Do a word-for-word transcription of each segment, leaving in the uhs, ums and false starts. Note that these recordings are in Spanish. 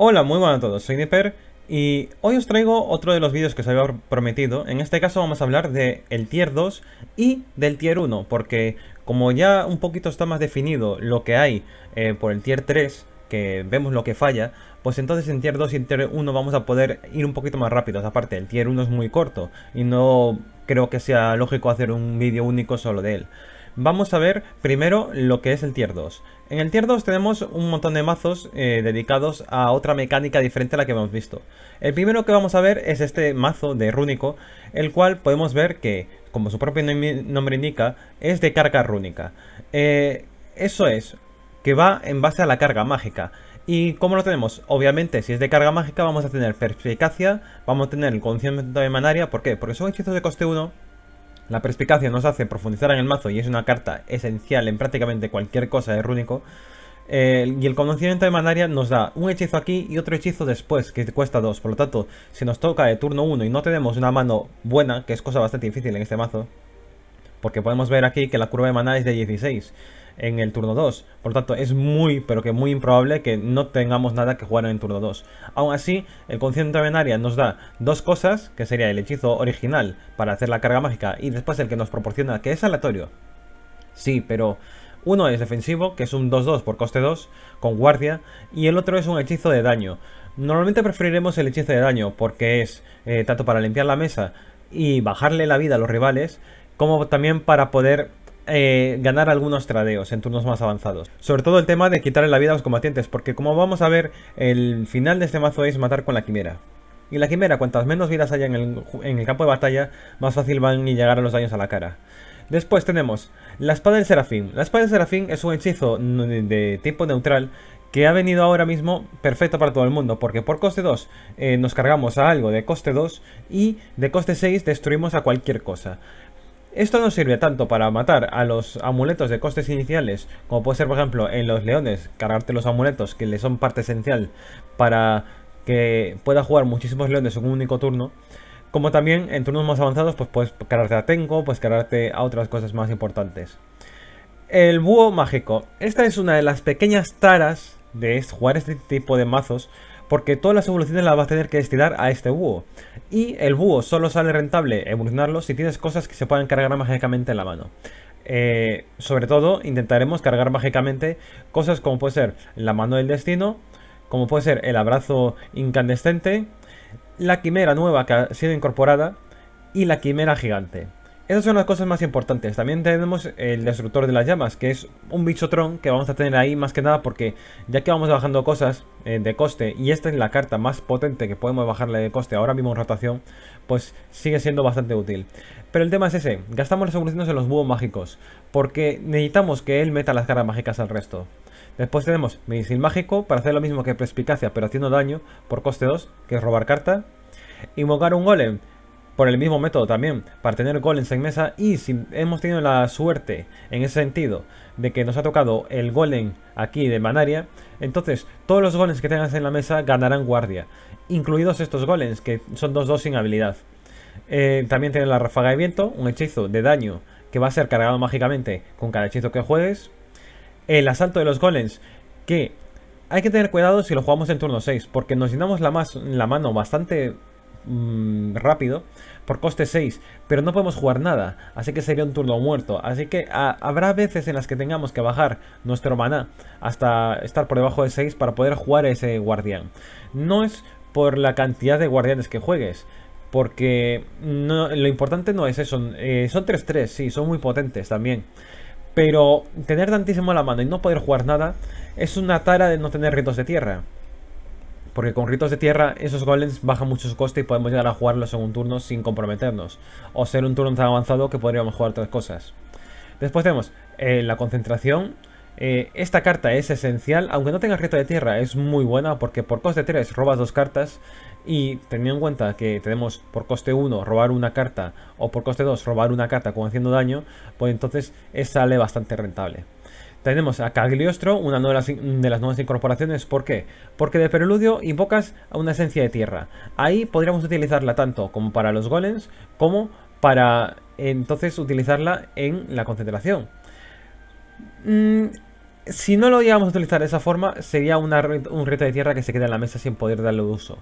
Hola, muy buenas a todos, soy Nipper y hoy os traigo otro de los vídeos que os había prometido. En este caso vamos a hablar de el tier dos y del tier uno, porque como ya un poquito está más definido lo que hay eh, por el tier tres, que vemos lo que falla, pues entonces en tier dos y en tier uno vamos a poder ir un poquito más rápidos. Aparte, el tier uno es muy corto y no creo que sea lógico hacer un vídeo único solo de él. Vamos a ver primero lo que es el tier dos. En el tier dos tenemos un montón de mazos eh, dedicados a otra mecánica diferente a la que hemos visto. El primero que vamos a ver es este mazo de rúnico, el cual podemos ver que, como su propio nombre indica, es de carga rúnica. Eh, eso es, que va en base a la carga mágica. ¿Y cómo lo tenemos? Obviamente, si es de carga mágica vamos a tener perspicacia, vamos a tener el conocimiento de Manaria. ¿Por qué? Porque son hechizos de coste uno. La perspicacia nos hace profundizar en el mazo y es una carta esencial en prácticamente cualquier cosa de rúnico. Eh, y el conocimiento de Manaria nos da un hechizo aquí y otro hechizo después, que cuesta dos. Por lo tanto, si nos toca de turno uno y no tenemos una mano buena, que es cosa bastante difícil en este mazo, porque podemos ver aquí que la curva de maná es de dieciséis en el turno dos. Por lo tanto, es muy, pero que muy improbable que no tengamos nada que jugar en el turno dos. Aún así, el conocimiento de Manaria nos da dos cosas, que sería el hechizo original para hacer la carga mágica y después el que nos proporciona, que es aleatorio. Sí, pero uno es defensivo, que es un dos dos por coste dos, con guardia, y el otro es un hechizo de daño. Normalmente preferiremos el hechizo de daño porque es eh, tanto para limpiar la mesa y bajarle la vida a los rivales, como también para poder eh, ganar algunos tradeos en turnos más avanzados. Sobre todo el tema de quitarle la vida a los combatientes, porque como vamos a ver, el final de este mazo es matar con la quimera. Y la quimera, cuantas menos vidas haya en el, en el campo de batalla, más fácil van a llegar a los daños a la cara. Después tenemos la espada del serafín. La espada del serafín es un hechizo de tipo neutral que ha venido ahora mismo perfecto para todo el mundo, porque por coste dos eh, nos cargamos a algo de coste dos y de coste seis destruimos a cualquier cosa. Esto nos sirve tanto para matar a los amuletos de costes iniciales, como puede ser por ejemplo en los leones, cargarte los amuletos que le son parte esencial para que pueda jugar muchísimos leones en un único turno. Como también en turnos más avanzados pues puedes cargarte a Tenko, puedes cargarte a otras cosas más importantes. El búho mágico. Esta es una de las pequeñas taras de jugar este tipo de mazos, porque todas las evoluciones las vas a tener que destinar a este búho. Y el búho solo sale rentable evolucionarlo si tienes cosas que se puedan cargar mágicamente en la mano. Eh, sobre todo intentaremos cargar mágicamente cosas como puede ser la mano del destino, como puede ser el abrazo incandescente, la quimera nueva que ha sido incorporada y la quimera gigante. Esas son las cosas más importantes. También tenemos el destructor de las llamas, que es un bichotron que vamos a tener ahí más que nada porque ya que vamos bajando cosas eh, de coste, y esta es la carta más potente que podemos bajarle de coste ahora mismo en rotación, pues sigue siendo bastante útil. Pero el tema es ese, gastamos las evoluciones en los búhos mágicos, porque necesitamos que él meta las cargas mágicas al resto. Después tenemos misil mágico para hacer lo mismo que perspicacia, pero haciendo daño por coste dos, que es robar carta. Invocar un golem por el mismo método también, para tener golems en mesa. Y si hemos tenido la suerte en ese sentido de que nos ha tocado el golem aquí de Manaria, entonces todos los golems que tengas en la mesa ganarán guardia, incluidos estos golems que son dos dos sin habilidad. Eh, también tiene la ráfaga de viento, un hechizo de daño que va a ser cargado mágicamente con cada hechizo que juegues. El asalto de los golems, que hay que tener cuidado si lo jugamos en turno seis, porque nos llenamos la, más, la mano bastante mmm, rápido por coste seis, pero no podemos jugar nada, así que sería un turno muerto. Así que a, habrá veces en las que tengamos que bajar nuestro maná hasta estar por debajo de seis para poder jugar ese guardián. No es por la cantidad de guardianes que juegues, porque no, lo importante no es eso. Eh, son tres tres, sí, son muy potentes también, pero tener tantísimo a la mano y no poder jugar nada es una tara de no tener ritos de tierra. Porque con ritos de tierra esos golems bajan mucho su coste y podemos llegar a jugarlos en un turno sin comprometernos. O ser un turno tan avanzado que podríamos jugar otras cosas. Después tenemos eh, la concentración. Eh, esta carta es esencial, aunque no tenga rito de tierra, es muy buena porque por coste tres robas dos cartas. Y teniendo en cuenta que tenemos por coste uno robar una carta o por coste dos robar una carta con haciendo daño, pues entonces sale bastante rentable. Tenemos a Cagliostro, una de las, de las nuevas incorporaciones. ¿Por qué? Porque de preludio invocas a una esencia de tierra. Ahí podríamos utilizarla tanto como para los golems como para entonces utilizarla en la concentración. Mm, Si no lo íbamos a utilizar de esa forma, sería una, un reto de tierra que se queda en la mesa sin poder darle uso.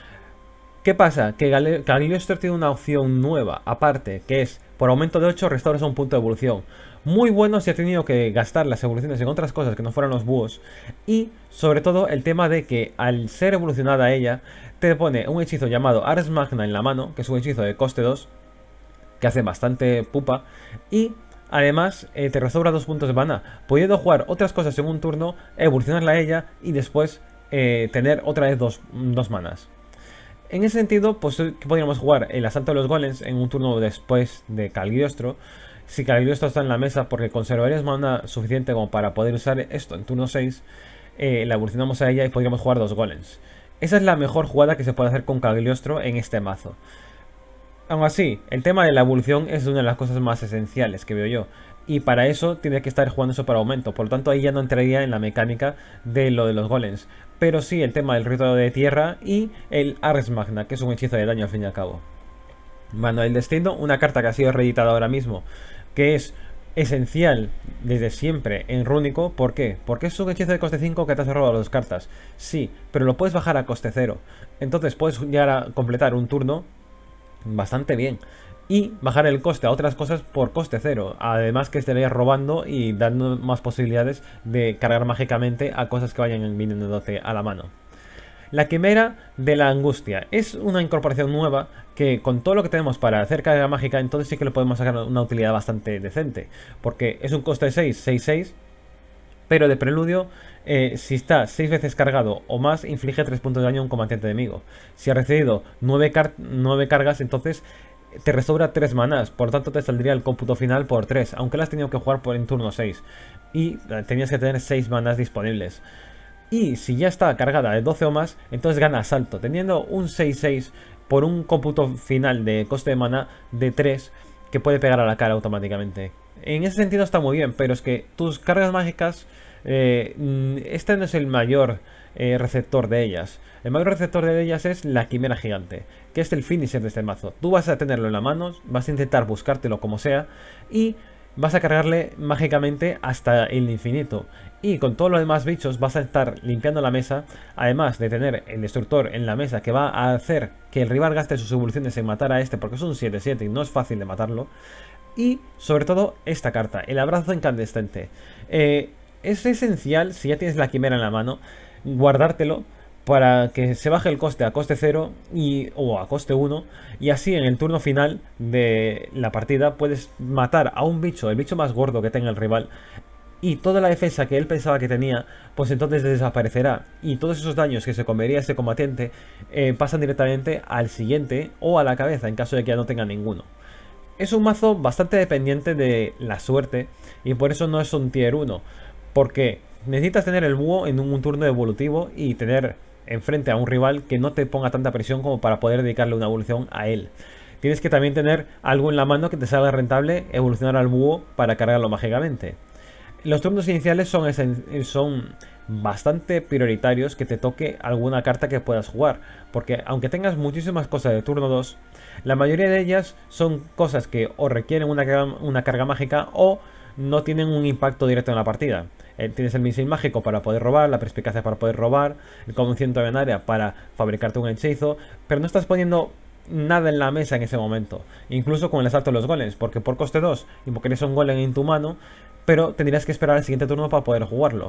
¿Qué pasa? Que Cagliostro tiene una opción nueva, aparte, que es, por aumento de ocho, restauras un punto de evolución. Muy bueno si ha tenido que gastar las evoluciones en otras cosas que no fueran los búhos. Y, sobre todo, el tema de que, al ser evolucionada ella, te pone un hechizo llamado Ars Magna en la mano, que es un hechizo de coste dos, que hace bastante pupa. Y, además, eh, te restaura dos puntos de mana, pudiendo jugar otras cosas en un turno, evolucionarla a ella y después eh, tener otra vez dos, dos manas. En ese sentido, pues podríamos jugar el asalto de los golems en un turno después de Cagliostro. Si Cagliostro está en la mesa, porque conservarías mana suficiente como para poder usar esto en turno seis, eh, la evolucionamos a ella y podríamos jugar dos golems. Esa es la mejor jugada que se puede hacer con Cagliostro en este mazo. Aún así, el tema de la evolución es una de las cosas más esenciales que veo yo. Y para eso tiene que estar jugando eso para aumento. Por lo tanto, ahí ya no entraría en la mecánica de lo de los golems. Pero sí el tema del rito de tierra y el Ars Magna, que es un hechizo de daño al fin y al cabo. Manual del Destino, una carta que ha sido reeditada ahora mismo, que es esencial desde siempre en Rúnico. ¿Por qué? Porque es un hechizo de coste cinco que te hace robar dos cartas. Sí, pero lo puedes bajar a coste cero. Entonces puedes llegar a completar un turno bastante bien y bajar el coste a otras cosas por coste cero, además que estarías robando y dando más posibilidades de cargar mágicamente a cosas que vayan viniéndote a la mano. La Quimera de la Angustia es una incorporación nueva que, con todo lo que tenemos para hacer carga mágica, entonces sí que le podemos sacar una utilidad bastante decente, porque es un coste de seis, seis, seis, pero de preludio, eh, si está seis veces cargado o más, inflige tres puntos de daño a un combatiente enemigo. Si ha recibido nueve, car nueve cargas, entonces te restaura tres manás, por tanto te saldría el cómputo final por tres, aunque la has tenido que jugar por en turno seis. Y tenías que tener seis manás disponibles. Y si ya está cargada de doce o más, entonces gana asalto, teniendo un seis seis por un cómputo final de coste de mana de tres que puede pegar a la cara automáticamente. En ese sentido está muy bien, pero es que tus cargas mágicas, eh, este no es el mayor eh, receptor de ellas. El mayor receptor de ellas es la Quimera Gigante, que es el finisher de este mazo. Tú vas a tenerlo en la mano, vas a intentar buscártelo como sea y vas a cargarle mágicamente hasta el infinito. Y con todos los demás bichos vas a estar limpiando la mesa, además de tener el destructor en la mesa que va a hacer que el rival gaste sus evoluciones en matar a este, porque es un siete siete y no es fácil de matarlo. Y sobre todo esta carta, el abrazo incandescente. Eh, es esencial, si ya tienes la quimera en la mano, guardártelo para que se baje el coste a coste cero y, o a coste uno, y así en el turno final de la partida puedes matar a un bicho, el bicho más gordo que tenga el rival, y toda la defensa que él pensaba que tenía, pues entonces desaparecerá, y todos esos daños que se comería ese combatiente eh, pasan directamente al siguiente o a la cabeza en caso de que ya no tenga ninguno. Es un mazo bastante dependiente de la suerte y por eso no es un tier uno, porque necesitas tener el búho en un turno evolutivo y tener enfrente a un rival que no te ponga tanta presión como para poder dedicarle una evolución a él. Tienes que también tener algo en la mano que te salga rentable evolucionar al búho para cargarlo mágicamente. Los turnos iniciales son, son bastante prioritarios que te toque alguna carta que puedas jugar, porque aunque tengas muchísimas cosas de turno dos, la mayoría de ellas son cosas que o requieren una carga, una carga mágica o no tienen un impacto directo en la partida. Eh, tienes el misil mágico para poder robar, la perspicacia para poder robar, el conocimiento de área para fabricarte un hechizo, pero no estás poniendo nada en la mesa en ese momento, incluso con el asalto de los golems, porque por coste dos invocarías un golem en tu mano, pero tendrías que esperar al siguiente turno para poder jugarlo.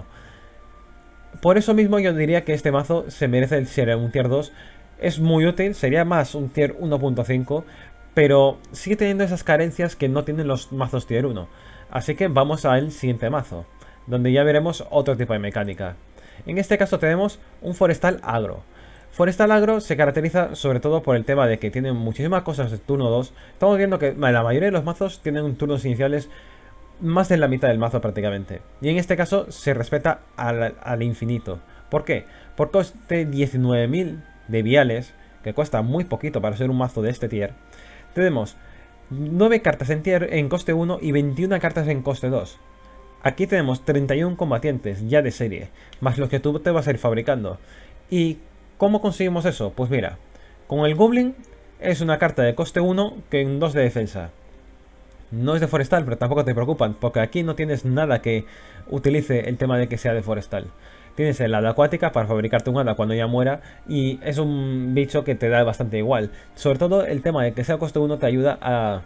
Por eso mismo yo diría que este mazo se merece el ser un tier dos, es muy útil, sería más un tier uno punto cinco, pero sigue teniendo esas carencias que no tienen los mazos tier uno. Así que vamos al siguiente mazo, donde ya veremos otro tipo de mecánica. En este caso tenemos un Forestal Agro. Forestal Agro se caracteriza sobre todo por el tema de que tiene muchísimas cosas de turno dos. Estamos viendo que la mayoría de los mazos tienen turnos iniciales más de la mitad del mazo prácticamente. Y en este caso se respeta al, al infinito. ¿Por qué? Por coste diecinueve mil de viales, que cuesta muy poquito para ser un mazo de este tier. Tenemos nueve cartas en, tier, en coste uno y veintiuna cartas en coste dos. Aquí tenemos treinta y uno combatientes ya de serie, más los que tú te vas a ir fabricando. ¿Y cómo conseguimos eso? Pues mira, con el Goblin es una carta de coste uno que en dos de defensa. No es de forestal, pero tampoco te preocupan, porque aquí no tienes nada que utilice el tema de que sea de forestal. Tienes el hada acuática para fabricarte un hada cuando ya muera, y es un bicho que te da bastante igual. Sobre todo el tema de que sea coste uno te ayuda a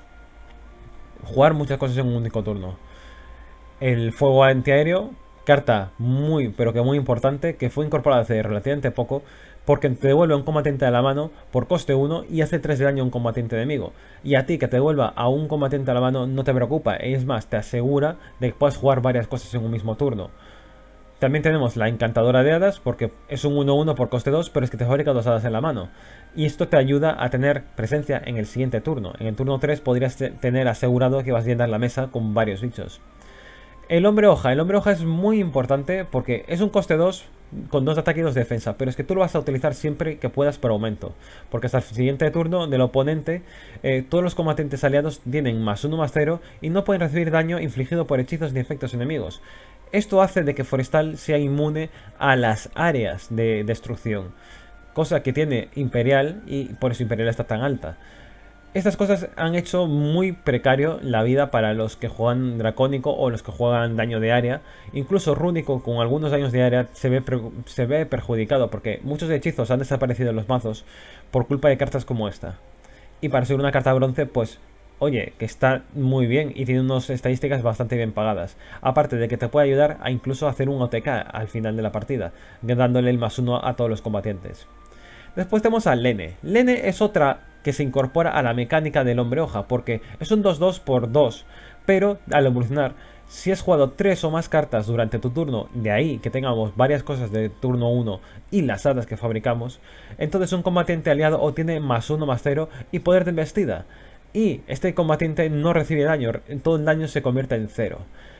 jugar muchas cosas en un único turno. El fuego antiaéreo, carta muy, pero que muy importante, que fue incorporada hace relativamente poco, porque te devuelve a un combatiente a la mano por coste uno y hace tres de daño a un combatiente enemigo. Y a ti que te devuelva a un combatiente a la mano no te preocupa, es más, te asegura de que puedas jugar varias cosas en un mismo turno. También tenemos la encantadora de hadas, porque es un uno uno por coste dos, pero es que te fabrica dos hadas en la mano. Y esto te ayuda a tener presencia en el siguiente turno. En el turno tres podrías tener asegurado que vas a llenar la mesa con varios bichos. El hombre hoja. El hombre hoja es muy importante porque es un coste dos con dos de ataque y dos de defensa, pero es que tú lo vas a utilizar siempre que puedas por aumento, porque hasta el siguiente turno del oponente eh, todos los combatientes aliados tienen más uno más cero y no pueden recibir daño infligido por hechizos ni efectos enemigos. Esto hace de que Forestal sea inmune a las áreas de destrucción, cosa que tiene Imperial y por eso Imperial está tan alta. Estas cosas han hecho muy precario la vida para los que juegan dracónico o los que juegan daño de área. Incluso rúnico con algunos daños de área se ve, se ve perjudicado porque muchos hechizos han desaparecido en los mazos por culpa de cartas como esta. Y para ser una carta bronce, pues, oye, que está muy bien y tiene unas estadísticas bastante bien pagadas. Aparte de que te puede ayudar a incluso hacer un O T K al final de la partida, dándole el más uno a todos los combatientes. Después tenemos a Lene. Lene es otra que se incorpora a la mecánica del hombre hoja, porque es un dos dos por dos, pero al evolucionar, si has jugado tres o más cartas durante tu turno, de ahí que tengamos varias cosas de turno uno y las hadas que fabricamos, entonces un combatiente aliado obtiene más uno más cero y poder de embestida, y este combatiente no recibe daño, todo el daño se convierte en cero.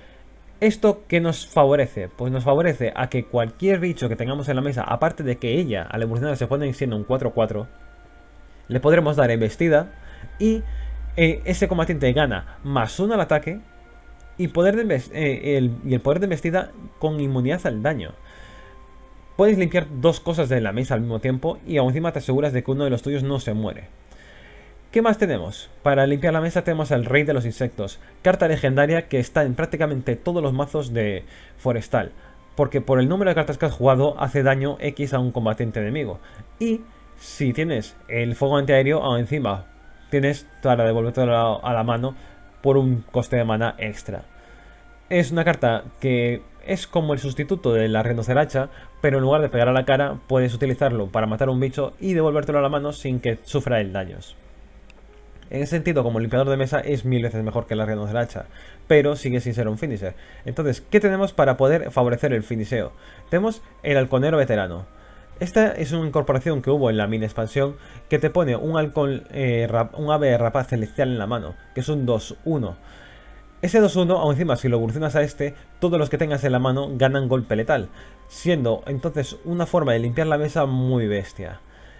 ¿Esto qué nos favorece? Pues nos favorece a que cualquier bicho que tengamos en la mesa, aparte de que ella al evolucionar se pone siendo un cuatro cuatro, le podremos dar embestida y eh, ese combatiente gana más uno al ataque y, poder de eh, el, y el poder de embestida con inmunidad al daño. Puedes limpiar dos cosas de la mesa al mismo tiempo y aún encima te aseguras de que uno de los tuyos no se muere. ¿Qué más tenemos? Para limpiar la mesa tenemos al Rey de los Insectos, carta legendaria que está en prácticamente todos los mazos de Forestal, porque por el número de cartas que has jugado hace daño X a un combatiente enemigo. Y si tienes el fuego antiaéreo, aún encima tienes para devolverte a la, a la mano por un coste de mana extra. Es una carta que es como el sustituto de la Rhinoceracha, pero en lugar de pegar a la cara puedes utilizarlo para matar a un bicho y devolvértelo a la mano sin que sufra el daños. En ese sentido, como limpiador de mesa es mil veces mejor que la Rhinoceracha, pero sigue sin ser un finisher. Entonces, ¿qué tenemos para poder favorecer el finisheo? Tenemos el halconero veterano. Esta es una incorporación que hubo en la mini expansión que te pone un halcón, eh, rap, un ave rapaz celestial en la mano, que es un dos uno. Ese dos uno, aún encima si lo evolucionas a este, todos los que tengas en la mano ganan golpe letal, siendo entonces una forma de limpiar la mesa muy bestia.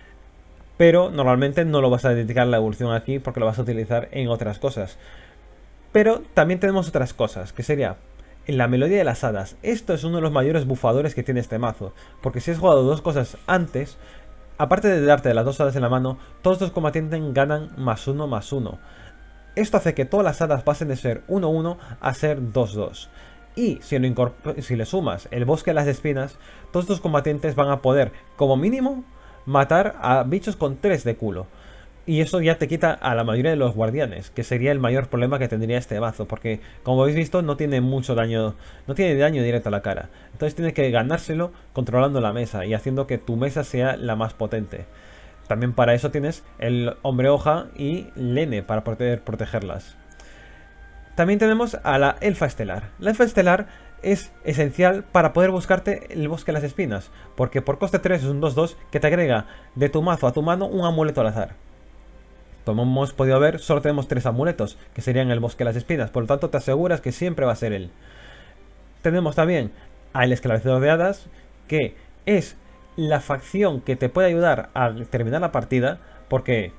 Pero normalmente no lo vas a dedicar la evolución aquí porque lo vas a utilizar en otras cosas. Pero también tenemos otras cosas, que sería en la melodía de las hadas. Esto es uno de los mayores bufadores que tiene este mazo, porque si has jugado dos cosas antes, aparte de darte las dos hadas en la mano, todos los combatientes ganan más uno más uno. Esto hace que todas las hadas pasen de ser uno uno a ser dos dos. Y si, lo si le sumas el bosque de las espinas, todos los combatientes van a poder, como mínimo, matar a bichos con tres de culo. Y eso ya te quita a la mayoría de los guardianes, que sería el mayor problema que tendría este mazo, porque como habéis visto no tiene mucho daño, no tiene daño directo a la cara. Entonces tienes que ganárselo controlando la mesa y haciendo que tu mesa sea la más potente. También para eso tienes el hombre hoja y Lene para poder protegerlas. También tenemos a la elfa estelar. La elfa estelar es esencial para poder buscarte el bosque de las espinas, porque por coste tres es un dos dos que te agrega de tu mazo a tu mano un amuleto al azar. Como hemos podido ver, solo tenemos tres amuletos, que serían el bosque de las espinas, por lo tanto te aseguras que siempre va a ser él. Tenemos también al esclavecedor de hadas, que es la facción que te puede ayudar a terminar la partida, porque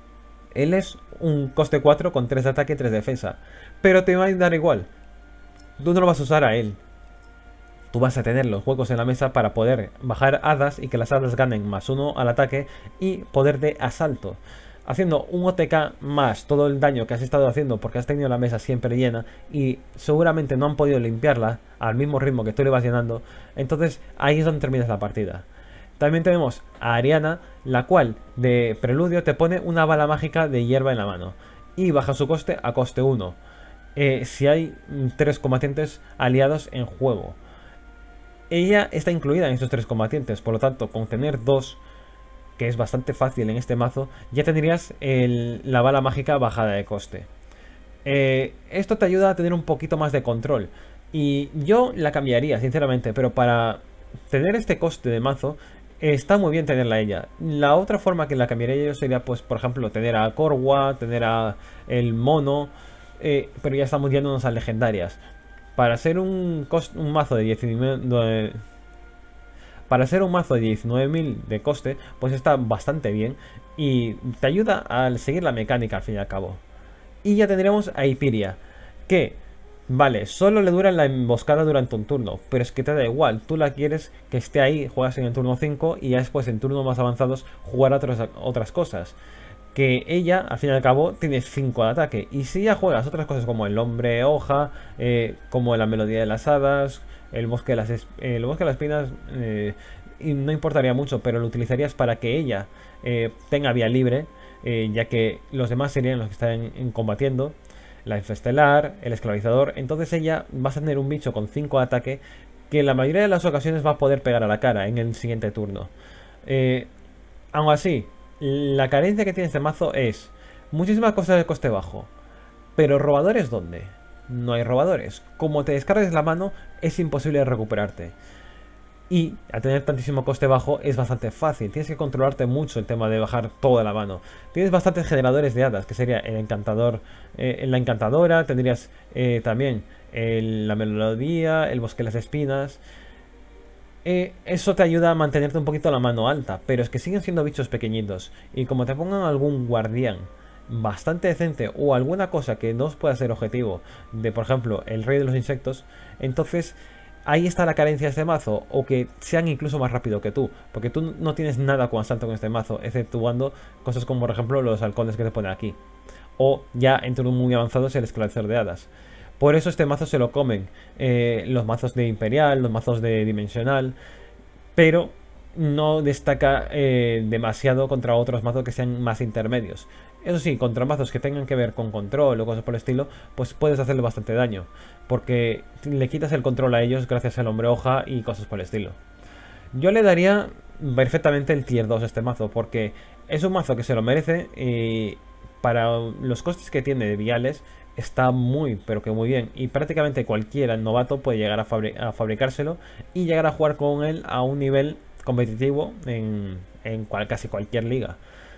él es un coste cuatro con tres de ataque y tres de defensa, pero te va a dar igual. Tú no lo vas a usar a él. Tú vas a tener los huecos en la mesa para poder bajar hadas y que las hadas ganen más uno al ataque y poder de asalto. haciendo un O T K más todo el daño que has estado haciendo porque has tenido la mesa siempre llena y seguramente no han podido limpiarla al mismo ritmo que tú le vas llenando, entonces ahí es donde terminas la partida. También tenemos a Ariana, la cual de preludio te pone una bala mágica de hierba en la mano y baja su coste a coste uno eh, si hay tres combatientes aliados en juego. Ella está incluida en estos tres combatientes, por lo tanto con tener dos, que es bastante fácil en este mazo, ya tendrías el, la bala mágica bajada de coste. Eh, esto te ayuda a tener un poquito más de control y yo la cambiaría sinceramente, pero para tener este coste de mazo está muy bien tenerla ella. La otra forma que la cambiaría yo sería, pues, por ejemplo, tener a Korwa, tener a el mono, eh, pero ya estamos yéndonos a legendarias. Para ser un, un mazo de diecinueve... Para ser un mazo de diecinueve mil de coste, pues está bastante bien y te ayuda a seguir la mecánica al fin y al cabo. Y ya tendríamos a Hyperia, que, vale, solo le dura la emboscada durante un turno, pero es que te da igual, tú la quieres que esté ahí, juegas en el turno cinco y ya después en turnos más avanzados jugar a otras, otras cosas. Que ella, al fin y al cabo, tiene cinco de ataque. Y si ya juegas otras cosas como el hombre hoja, eh, como la melodía de las hadas, el bosque de las, eh, el bosque de las espinas, eh, y no importaría mucho, pero lo utilizarías para que ella eh, tenga vía libre, eh, ya que los demás serían los que están en, combatiendo. La infestelar, el esclavizador. Entonces ella va a tener un bicho con cinco de ataque que en la mayoría de las ocasiones va a poder pegar a la cara en el siguiente turno. Eh, aún así, la carencia que tiene este mazo es muchísimas cosas de coste bajo. Pero ¿robadores dónde? No hay robadores. Como te descargues la mano, es imposible recuperarte. Y al tener tantísimo coste bajo es bastante fácil. Tienes que controlarte mucho el tema de bajar toda la mano. Tienes bastantes generadores de hadas, que sería el encantador, eh, la encantadora. Tendrías eh, también el, la melodía, el bosque de las espinas. Eh, eso te ayuda a mantenerte un poquito la mano alta, pero es que siguen siendo bichos pequeñitos. Y como te pongan algún guardián bastante decente o alguna cosa que no pueda ser objetivo de, por ejemplo, el rey de los insectos, entonces ahí está la carencia de este mazo, o que sean incluso más rápido que tú, porque tú no tienes nada con asalto con este mazo, exceptuando cosas como, por ejemplo, los halcones que te ponen aquí, o ya en turnos muy avanzados el esclavizador de hadas. Por eso este mazo se lo comen eh, los mazos de Imperial, los mazos de Dimensional, pero no destaca eh, demasiado contra otros mazos que sean más intermedios. Eso sí, contra mazos que tengan que ver con control o cosas por el estilo, pues puedes hacerle bastante daño, porque le quitas el control a ellos gracias al hombre hoja y cosas por el estilo. Yo le daría perfectamente el tier dos a este mazo, porque es un mazo que se lo merece y para los costes que tiene de viales está muy, pero que muy bien. Y prácticamente cualquiera novato puede llegar a, fabri a fabricárselo y llegar a jugar con él a un nivel competitivo en, en cual, casi cualquier liga.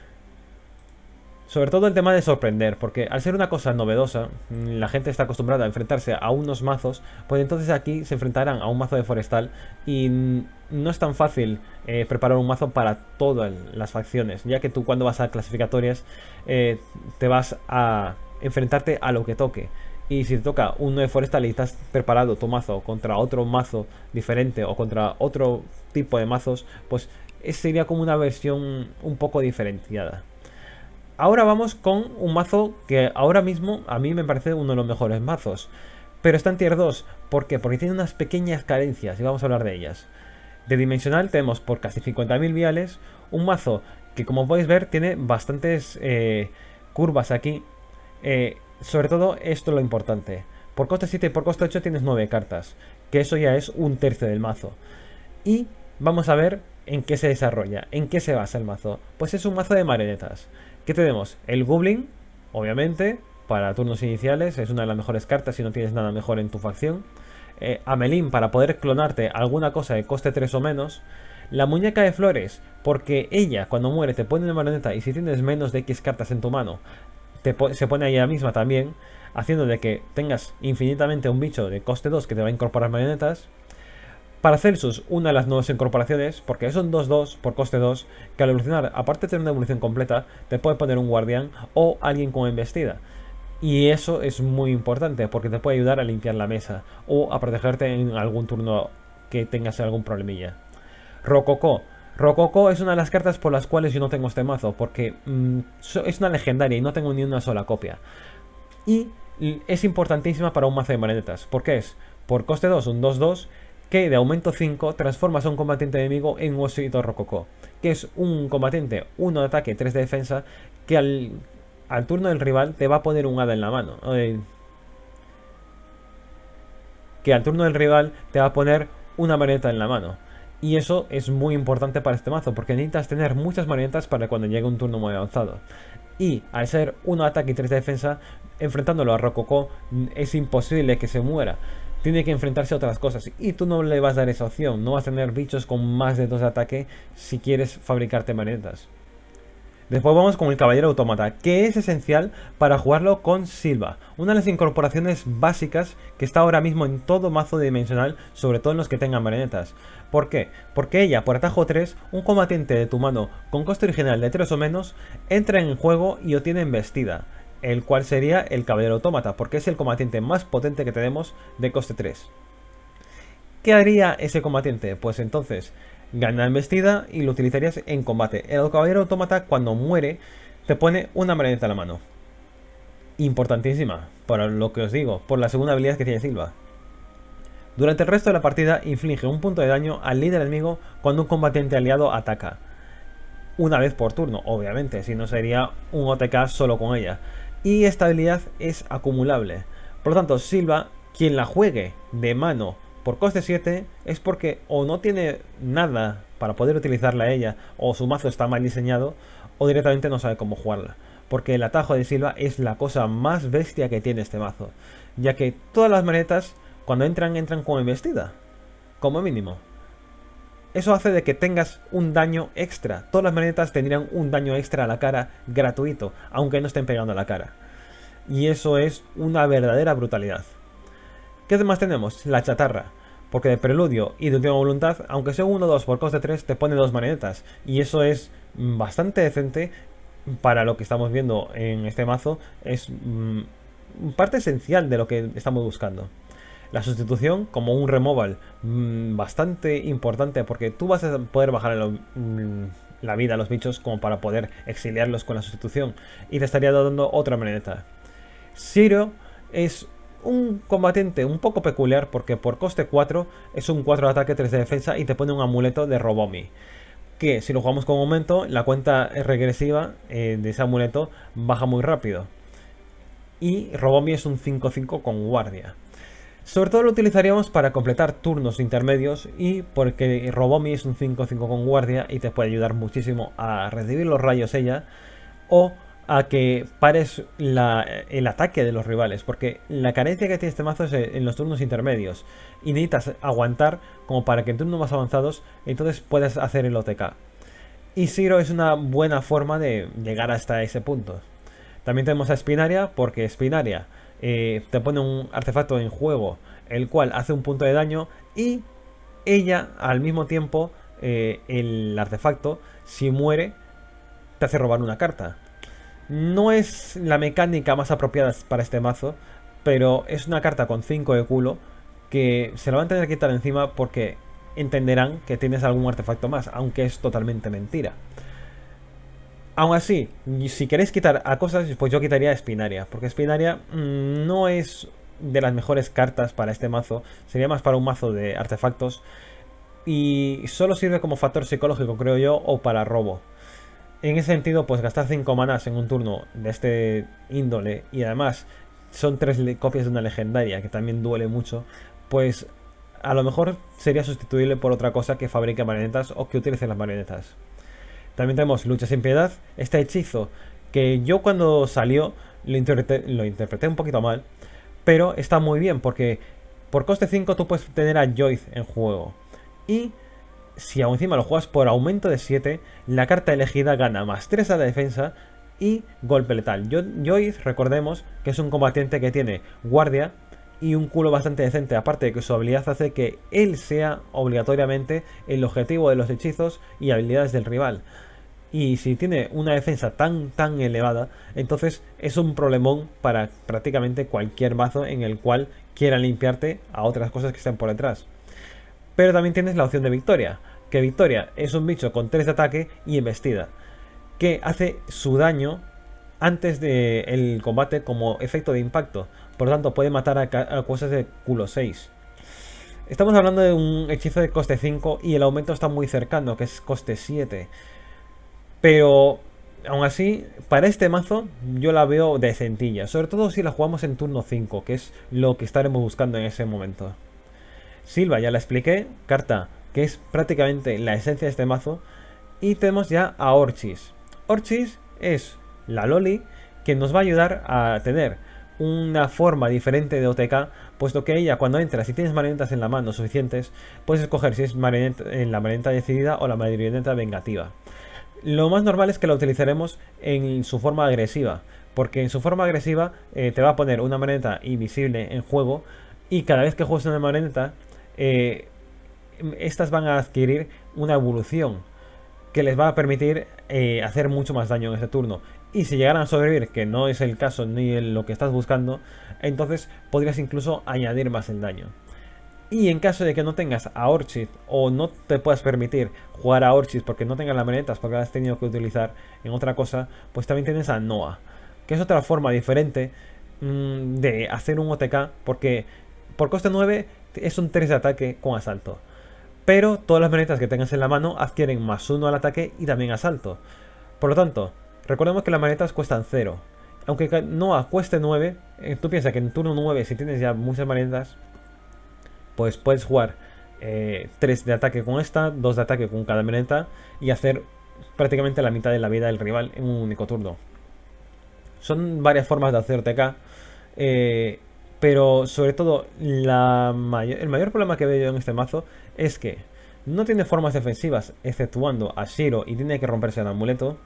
Sobre todo el tema de sorprender, porque al ser una cosa novedosa, la gente está acostumbrada a enfrentarse a unos mazos, pues entonces aquí se enfrentarán a un mazo de forestal y no es tan fácil eh, preparar un mazo para todas las facciones, ya que tú cuando vas a clasificatorias eh, te vas a enfrentarte a lo que toque. Y si te toca uno de forestal y estás preparado tu mazo contra otro mazo diferente o contra otro tipo de mazos, pues sería como una versión un poco diferenciada. Ahora vamos con un mazo que ahora mismo a mí me parece uno de los mejores mazos, pero está en tier dos. ¿Por qué? Porque tiene unas pequeñas carencias y vamos a hablar de ellas. De Dimensional tenemos por casi cincuenta mil viales un mazo que, como podéis ver, tiene bastantes eh, curvas aquí. Eh, sobre todo esto es lo importante. Por coste siete y por coste ocho tienes nueve cartas, que eso ya es un tercio del mazo. Y vamos a ver en qué se desarrolla, en qué se basa el mazo. Pues es un mazo de marionetas. ¿Qué tenemos? El Goblin, obviamente, para turnos iniciales, es una de las mejores cartas si no tienes nada mejor en tu facción. Eh, Amelín, para poder clonarte alguna cosa de coste tres o menos. La muñeca de flores, porque ella cuando muere te pone una marioneta y si tienes menos de X cartas en tu mano, te po se pone a ella misma también, haciendo de que tengas infinitamente un bicho de coste dos que te va a incorporar marionetas. Para Celsus, una de las nuevas incorporaciones, porque es un dos dos por coste dos, que al evolucionar, aparte de tener una evolución completa, te puede poner un guardián o alguien con embestida. Y eso es muy importante, porque te puede ayudar a limpiar la mesa, o a protegerte en algún turno que tengas algún problemilla. Rococó. Rococo es una de las cartas por las cuales yo no tengo este mazo, porque mmm, es una legendaria y no tengo ni una sola copia. Y es importantísima para un mazo de marionetas. ¿Por qué es? Por coste dos, un dos dos, que de aumento cinco transformas a un combatiente enemigo en un osito Rococo, que es un combatiente uno de ataque, tres de defensa, que al, al turno del rival te va a poner un hada en la mano. Eh, que al turno del rival te va a poner una marioneta en la mano. Y eso es muy importante para este mazo, porque necesitas tener muchas marionetas para cuando llegue un turno muy avanzado. Y al ser uno de ataque y tres de defensa, enfrentándolo a Rococo es imposible que se muera. Tiene que enfrentarse a otras cosas y tú no le vas a dar esa opción. No vas a tener bichos con más de dos de ataque si quieres fabricarte marionetas. Después vamos con el Caballero Autómata, que es esencial para jugarlo con Sylva, una de las incorporaciones básicas que está ahora mismo en todo mazo dimensional, sobre todo en los que tengan marionetas. ¿Por qué? Porque ella, por atajo tres, un combatiente de tu mano con coste original de tres o menos, entra en el juego y obtiene embestida, el cual sería el Caballero Autómata, porque es el combatiente más potente que tenemos de coste tres. ¿Qué haría ese combatiente? Pues entonces gana embestida y lo utilizarías en combate. El Caballero Autómata, cuando muere, te pone una marioneta en la mano. Importantísima, por lo que os digo, por la segunda habilidad que tiene Sylva. Durante el resto de la partida inflige un punto de daño al líder enemigo cuando un combatiente aliado ataca. Una vez por turno, obviamente, si no sería un O T K solo con ella. Y esta habilidad es acumulable. Por lo tanto, Sylva, quien la juegue de mano por coste siete, es porque o no tiene nada para poder utilizarla a ella, o su mazo está mal diseñado, o directamente no sabe cómo jugarla. Porque el atajo de Sylva es la cosa más bestia que tiene este mazo, ya que todas las marionetas, cuando entran, entran con embestida, como mínimo. Eso hace de que tengas un daño extra. Todas las marionetas tendrían un daño extra a la cara gratuito, aunque no estén pegando a la cara. Y eso es una verdadera brutalidad. ¿Qué demás tenemos? La chatarra. Porque de preludio y de última voluntad, aunque sea uno o dos por coste tres, te pone dos marionetas. Y eso es bastante decente para lo que estamos viendo en este mazo. Es mmm, parte esencial de lo que estamos buscando. La sustitución como un removal mmm, bastante importante, porque tú vas a poder bajar lo, mmm, la vida a los bichos como para poder exiliarlos con la sustitución. Y te estaría dando otra marioneta. Zero es un combatiente un poco peculiar porque por coste cuatro es un cuatro de ataque, tres de defensa y te pone un amuleto de Robomi. Que si lo jugamos con aumento, la cuenta regresiva eh, de ese amuleto baja muy rápido. Y Robomi es un cinco cinco con guardia. Sobre todo lo utilizaríamos para completar turnos intermedios y porque Robomi es un cinco cinco con guardia y te puede ayudar muchísimo a recibir los rayos ella o a que pares la, el ataque de los rivales, porque la carencia que tiene este mazo es en los turnos intermedios y necesitas aguantar como para que en turnos más avanzados entonces puedas hacer el O T K. Y Zero es una buena forma de llegar hasta ese punto. También tenemos a Spinaria, porque Spinaria eh, te pone un artefacto en juego el cual hace un punto de daño y ella al mismo tiempo eh, el artefacto, si muere, te hace robar una carta. No es la mecánica más apropiada para este mazo, pero es una carta con cinco de culo que se lo van a tener que quitar encima porque entenderán que tienes algún artefacto más, aunque es totalmente mentira. Aún así, si queréis quitar a cosas, pues yo quitaría a Spinaria, porque Spinaria mmm, no es de las mejores cartas para este mazo, sería más para un mazo de artefactos y solo sirve como factor psicológico, creo yo, o para robo. En ese sentido, pues gastar cinco manas en un turno de este índole y además son tres copias de una legendaria que también duele mucho, pues a lo mejor sería sustituible por otra cosa que fabrique marionetas o que utilice las marionetas. También tenemos Lucha sin Piedad, este hechizo que yo cuando salió lo interpreté, lo interpreté un poquito mal, pero está muy bien porque por coste cinco tú puedes tener a Joyce en juego y si aún encima lo juegas por aumento de siete, la carta elegida gana más tres a la defensa y golpe letal. Joyce, recordemos que es un combatiente que tiene guardia y un culo bastante decente, aparte de que su habilidad hace que él sea obligatoriamente el objetivo de los hechizos y habilidades del rival. Y si tiene una defensa tan tan elevada, entonces es un problemón para prácticamente cualquier mazo en el cual quiera limpiarte a otras cosas que estén por detrás. Pero también tienes la opción de victoria, que Victoria es un bicho con tres de ataque y embestida, que hace su daño antes del combate como efecto de impacto. Por lo tanto, puede matar a, a cosas de culo seis. Estamos hablando de un hechizo de coste cinco y el aumento está muy cercano, que es coste siete. Pero, aún así, para este mazo yo la veo decentilla. Sobre todo si la jugamos en turno cinco, que es lo que estaremos buscando en ese momento. Silva, ya la expliqué, carta que es prácticamente la esencia de este mazo. Y tenemos ya a Orchis. Orchis es la Loli que nos va a ayudar a tener una forma diferente de O T K, puesto que ella cuando entra, si tienes marionetas en la mano suficientes, puedes escoger si es marioneta, en la marioneta decidida o la marioneta vengativa. Lo más normal es que la utilizaremos en su forma agresiva, porque en su forma agresiva eh, te va a poner una marioneta invisible en juego y cada vez que juegues una marioneta, eh, estas van a adquirir una evolución que les va a permitir eh, hacer mucho más daño en ese turno. Y si llegaran a sobrevivir, que no es el caso ni lo que estás buscando, entonces podrías incluso añadir más el daño. Y en caso de que no tengas a Orchis o no te puedas permitir jugar a Orchis porque no tengas las marionetas, porque las has tenido que utilizar en otra cosa, pues también tienes a Noah, que es otra forma diferente mmm, de hacer un O T K, porque por coste nueve es un tres de ataque con asalto. Pero todas las marionetas que tengas en la mano adquieren más uno al ataque y también asalto. Por lo tanto, recordemos que las marionetas cuestan cero. Aunque Noah cueste nueve, eh, tú piensas que en turno nueve, si tienes ya muchas marionetas, pues puedes jugar eh, tres de ataque con esta, dos de ataque con cada marioneta y hacer prácticamente la mitad de la vida del rival en un único turno. Son varias formas de hacer O T K, eh, pero sobre todo la mayor, el mayor problema que veo yo en este mazo es que no tiene formas defensivas, exceptuando a Shiro, y tiene que romperse el amuleto.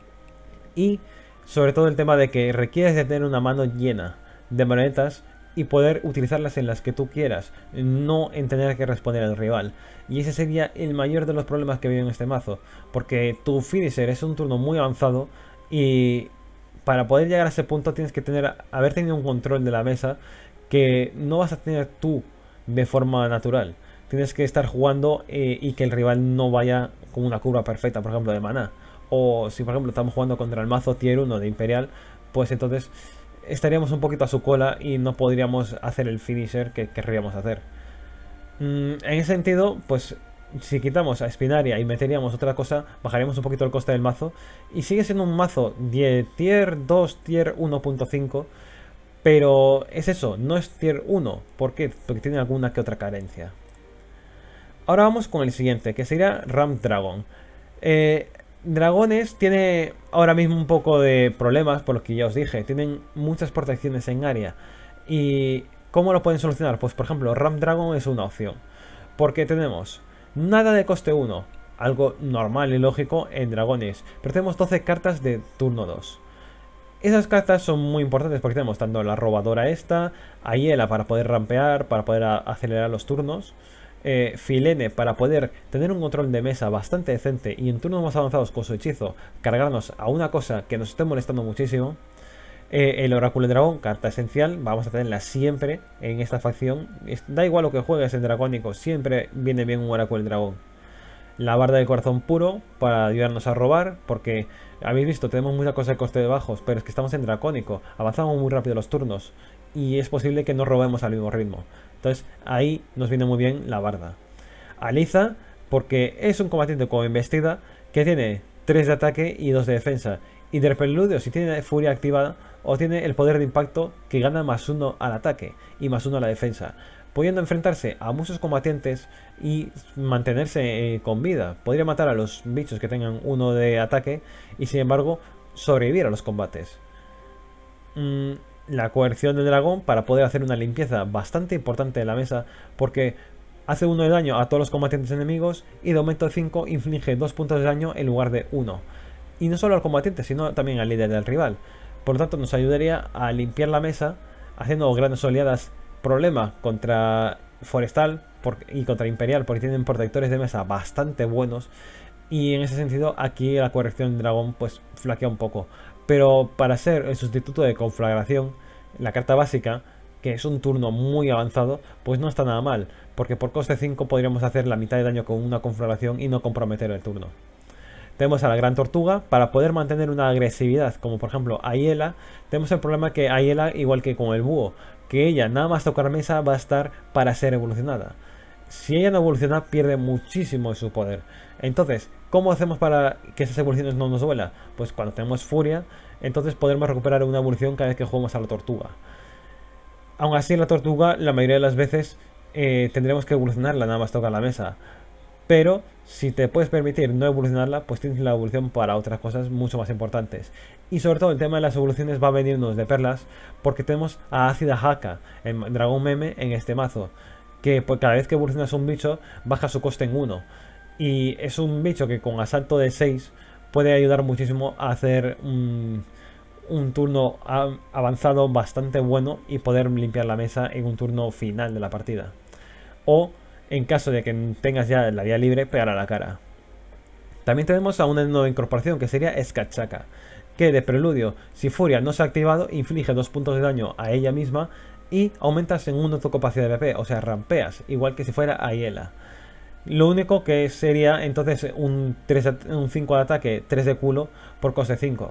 Y sobre todo el tema de que requieres de tener una mano llena de marionetas y poder utilizarlas en las que tú quieras, no en tener que responder al rival. Y ese sería el mayor de los problemas que veo en este mazo, porque tu finisher es un turno muy avanzado y para poder llegar a ese punto tienes que tener haber tenido un control de la mesa que no vas a tener tú de forma natural. Tienes que estar jugando eh, y que el rival no vaya con una curva perfecta, por ejemplo, de maná. O si por ejemplo estamos jugando contra el mazo tier uno de Imperial, pues entonces estaríamos un poquito a su cola y no podríamos hacer el finisher que querríamos hacer. Mm, en ese sentido, pues si quitamos a Spinaria y meteríamos otra cosa, bajaríamos un poquito el coste del mazo. Y sigue siendo un mazo de tier dos, tier uno punto cinco. Pero es eso, no es tier uno. ¿Por qué? Porque tiene alguna que otra carencia. Ahora vamos con el siguiente, que sería Ramp Dragon. Eh... Dragones tiene ahora mismo un poco de problemas, por lo que ya os dije. Tienen muchas protecciones en área. ¿Y cómo lo pueden solucionar? Pues por ejemplo, Ramp Dragon es una opción. Porque tenemos nada de coste uno, algo normal y lógico en dragones. Pero tenemos doce cartas de turno dos. Esas cartas son muy importantes porque tenemos tanto la robadora esta, a Hiela para poder rampear, para poder acelerar los turnos. Eh, Filene para poder tener un control de mesa bastante decente y en turnos más avanzados con su hechizo cargarnos a una cosa que nos esté molestando muchísimo. Eh, el Oráculo de Dragón, carta esencial, vamos a tenerla siempre en esta facción. Es, da igual lo que juegues en Dragónico, siempre viene bien un Oráculo de Dragón. La Barda del Corazón Puro para ayudarnos a robar, porque habéis visto, tenemos mucha cosa de coste de bajos, pero es que estamos en Dracónico, avanzamos muy rápido los turnos y es posible que no robemos al mismo ritmo. Entonces ahí nos viene muy bien la Barda. Aliza, porque es un combatiente con embestida que tiene tres de ataque y dos de defensa. Y de Preludio, si tiene furia activada, o tiene el poder de impacto que gana más uno al ataque y más uno a la defensa, pudiendo enfrentarse a muchos combatientes y mantenerse eh, con vida. Podría matar a los bichos que tengan uno de ataque y sin embargo sobrevivir a los combates. Mm, la coerción del dragón para poder hacer una limpieza bastante importante de la mesa, porque hace uno de daño a todos los combatientes enemigos y de aumento de cinco inflige dos puntos de daño en lugar de uno. Y no solo al combatiente, sino también al líder del rival. Por lo tanto nos ayudaría a limpiar la mesa haciendo grandes oleadas. Problema contra Forestal por, y contra Imperial, porque tienen protectores de mesa bastante buenos. Y en ese sentido aquí la corrección de dragón pues flaquea un poco. Pero para ser el sustituto de conflagración, la carta básica, que es un turno muy avanzado, pues no está nada mal. porque por coste cinco podríamos hacer la mitad de daño con una conflagración y no comprometer el turno. Tenemos a la Gran Tortuga para poder mantener una agresividad, como por ejemplo Aiela. Tenemos el problema que Aiela, igual que con el búho, que ella nada más tocar mesa va a estar para ser evolucionada. Si ella no evoluciona, pierde muchísimo de su poder. Entonces, ¿cómo hacemos para que esas evoluciones no nos duela? Pues cuando tenemos Furia, entonces podremos recuperar una evolución cada vez que jugamos a la Tortuga. Aún así, la Tortuga, la mayoría de las veces, eh, tendremos que evolucionarla nada más tocar la mesa. Pero si te puedes permitir no evolucionarla, pues tienes la evolución para otras cosas mucho más importantes. Y sobre todo el tema de las evoluciones va a venirnos de perlas, porque tenemos a Ácida Haka, el dragón meme, en este mazo, que pues, cada vez que evolucionas un bicho baja su coste en uno. Y es un bicho que con asalto de seis puede ayudar muchísimo a hacer un, un turno avanzado bastante bueno y poder limpiar la mesa en un turno final de la partida. O en caso de que tengas ya la vía libre, pegar a la cara. También tenemos a una nueva incorporación que sería Escachaka, que de preludio, si Furia no se ha activado, inflige dos puntos de daño a ella misma y aumentas en uno tu capacidad de P P, o sea, rampeas, igual que si fuera Aiela. Lo único que sería entonces un, tres, un cinco de ataque, tres de culo por coste cinco.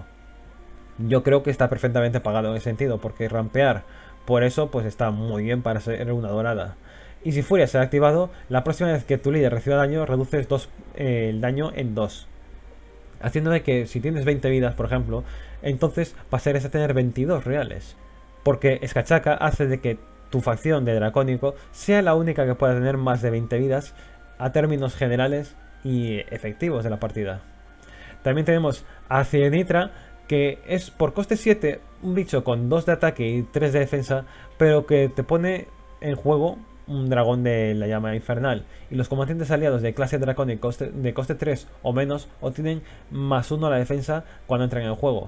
Yo creo que está perfectamente pagado en ese sentido, porque rampear por eso pues está muy bien para ser una dorada. Y si Furia se ha activado, la próxima vez que tu líder reciba daño, reduces dos, eh, el daño en dos. Haciendo de que si tienes veinte vidas, por ejemplo, entonces pasarías a tener veintidós reales. Porque Escachaka hace de que tu facción de Dracónico sea la única que pueda tener más de veinte vidas a términos generales y efectivos de la partida. También tenemos a Cienitra, que es por coste siete un bicho con dos de ataque y tres de defensa, pero que te pone en juego un dragón de la llama infernal, y los combatientes aliados de clase dracónico de coste tres o menos obtienen más uno a la defensa cuando entran en el juego.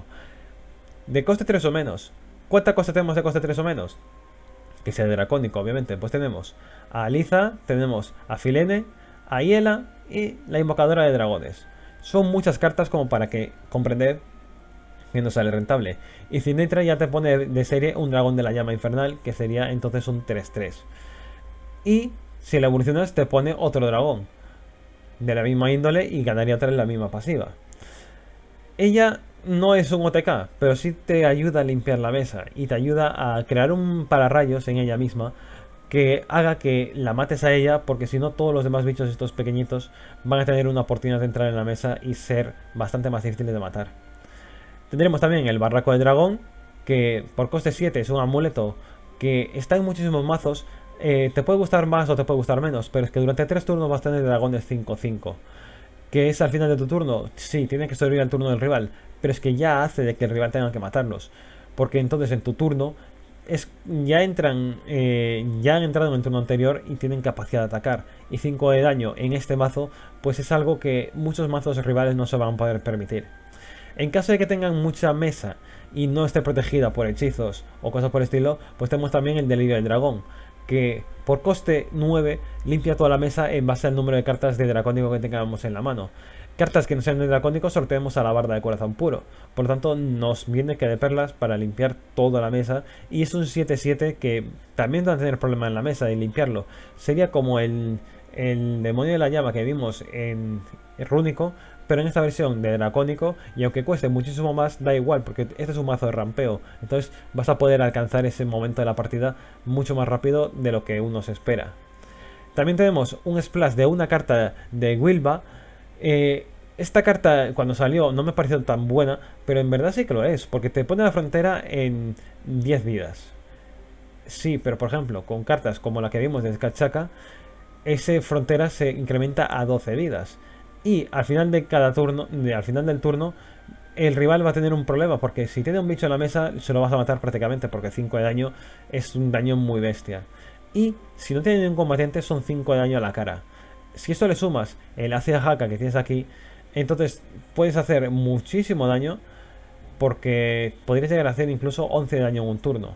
De coste tres o menos, ¿cuánta coste tenemos de coste tres o menos? Que sea dracónico, obviamente. Pues tenemos a Aliza, tenemos a Filene, a Aiela y la invocadora de dragones. Son muchas cartas como para que comprender que no sale rentable. Y Cienitra ya te pone de serie un dragón de la llama infernal, que sería entonces un tres tres. Y si la evolucionas te pone otro dragón de la misma índole y ganaría otra en la misma pasiva. Ella no es un O T K, pero sí te ayuda a limpiar la mesa y te ayuda a crear un pararrayos en ella misma que haga que la mates a ella, porque si no todos los demás bichos estos pequeñitos van a tener una oportunidad de entrar en la mesa y ser bastante más difíciles de matar. Tendremos también el Barraco de Dragón, que por coste siete es un amuleto que está en muchísimos mazos. Eh, te puede gustar más o te puede gustar menos, pero es que durante tres turnos vas a tener dragones cinco cinco. Que es al final de tu turno, sí, tiene que sobrevivir al turno del rival, pero es que ya hace de que el rival tenga que matarlos. Porque entonces en tu turno es, ya entran, eh, ya han entrado en el turno anterior y tienen capacidad de atacar. Y cinco de daño en este mazo, pues es algo que muchos mazos rivales no se van a poder permitir. En caso de que tengan mucha mesa y no esté protegida por hechizos o cosas por el estilo, pues tenemos también el Delirio del Dragón, que por coste nueve limpia toda la mesa en base al número de cartas de dracónico que tengamos en la mano. Cartas que no sean de dracónico sorteemos a la Barda de Corazón Puro, por lo tanto nos viene que de perlas para limpiar toda la mesa, y es un siete siete que también va a tener problema en la mesa de limpiarlo. Sería como el, el demonio de la llama que vimos en Rúnico, pero en esta versión de dracónico, y aunque cueste muchísimo más, da igual, porque este es un mazo de rampeo, entonces vas a poder alcanzar ese momento de la partida mucho más rápido de lo que uno se espera. También tenemos un splash de una carta de Wilba. eh, esta carta cuando salió no me pareció tan buena, pero en verdad sí que lo es, porque te pone la frontera en diez vidas. Sí, pero por ejemplo, con cartas como la que vimos de Escachaka, esa frontera se incrementa a doce vidas. Y al final de cada turno, de, al final del turno, el rival va a tener un problema, porque si tiene un bicho en la mesa, se lo vas a matar prácticamente, porque cinco de daño es un daño muy bestia. Y si no tiene ningún combatiente, son cinco de daño a la cara. Si esto le sumas el Ácida Haka que tienes aquí, entonces puedes hacer muchísimo daño, porque podrías llegar a hacer incluso once de daño en un turno.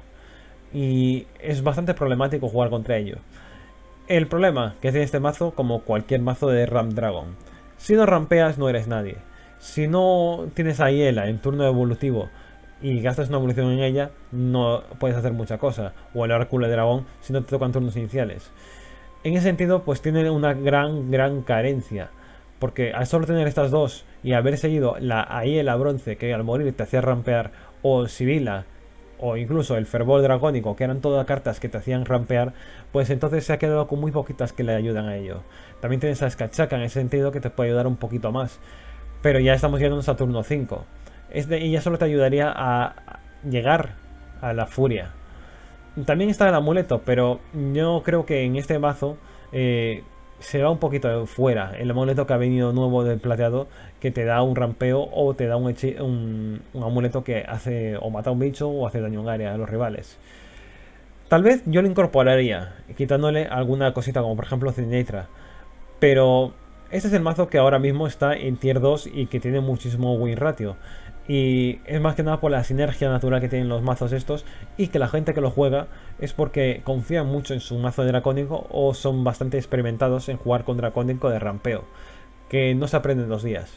Y es bastante problemático jugar contra ello. El problema que tiene este mazo, como cualquier mazo de Ram Dragon: si no rampeas no eres nadie. Si no tienes a Aiela en turno evolutivo y gastas una evolución en ella, no puedes hacer mucha cosa. O el Oráculo de Dragón si no te tocan turnos iniciales. En ese sentido, pues tiene una gran, gran carencia. Porque al solo tener estas dos y haber seguido la Aiel la bronce, que al morir te hacía rampear, o Sibila, o incluso el fervor dragónico, que eran todas cartas que te hacían rampear, pues entonces se ha quedado con muy poquitas que le ayudan a ello. También tienes a Skachaka en ese sentido que te puede ayudar un poquito más. Pero ya estamos yéndonos a turno cinco. Este, y ya solo te ayudaría a llegar a la furia. También está el amuleto, pero yo creo que en este mazo eh, se va un poquito fuera. El amuleto que ha venido nuevo del plateado, que te da un rampeo o te da un, un, un amuleto que hace o mata a un bicho o hace daño en área a los rivales. Tal vez yo lo incorporaría, quitándole alguna cosita como por ejemplo Sinatra. Pero este es el mazo que ahora mismo está en tier dos y que tiene muchísimo win ratio. Y es más que nada por la sinergia natural que tienen los mazos estos, y que la gente que lo juega es porque confía mucho en su mazo de dracónico o son bastante experimentados en jugar con dracónico de rampeo, que no se aprende en dos días.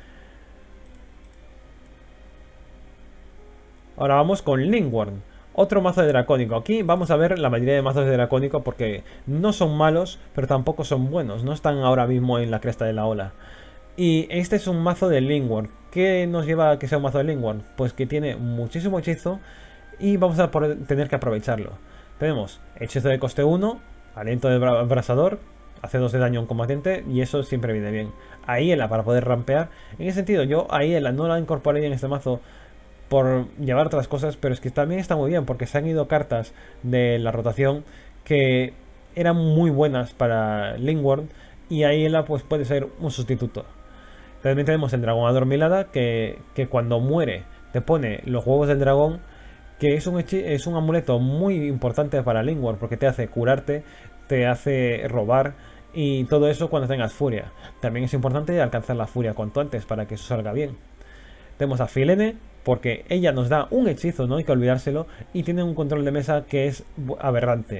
Ahora vamos con Lingworm, otro mazo de dracónico. Aquí vamos a ver la mayoría de mazos de dracónico porque no son malos, pero tampoco son buenos, no están ahora mismo en la cresta de la ola. Y este es un mazo de Lingworm. ¿Qué nos lleva a que sea un mazo de Lingworm? Pues que tiene muchísimo hechizo y vamos a poder, tener que aprovecharlo. Tenemos hechizo de coste uno, aliento de abrasador, hace dos de daño a un combatiente y eso siempre viene bien. Aiela para poder rampear. En ese sentido yo Aiela no la incorporaría en este mazo por llevar otras cosas, pero es que también está muy bien porque se han ido cartas de la rotación que eran muy buenas para Lingworm y Aiela pues puede ser un sustituto. También tenemos el dragón adormilada, que, que cuando muere te pone los huevos del dragón, que es un, es un amuleto muy importante para Lingworm, porque te hace curarte, te hace robar, y todo eso cuando tengas furia. También es importante alcanzar la furia cuanto antes, para que eso salga bien. Tenemos a Filene, porque ella nos da un hechizo, no hay que olvidárselo, y tiene un control de mesa que es aberrante.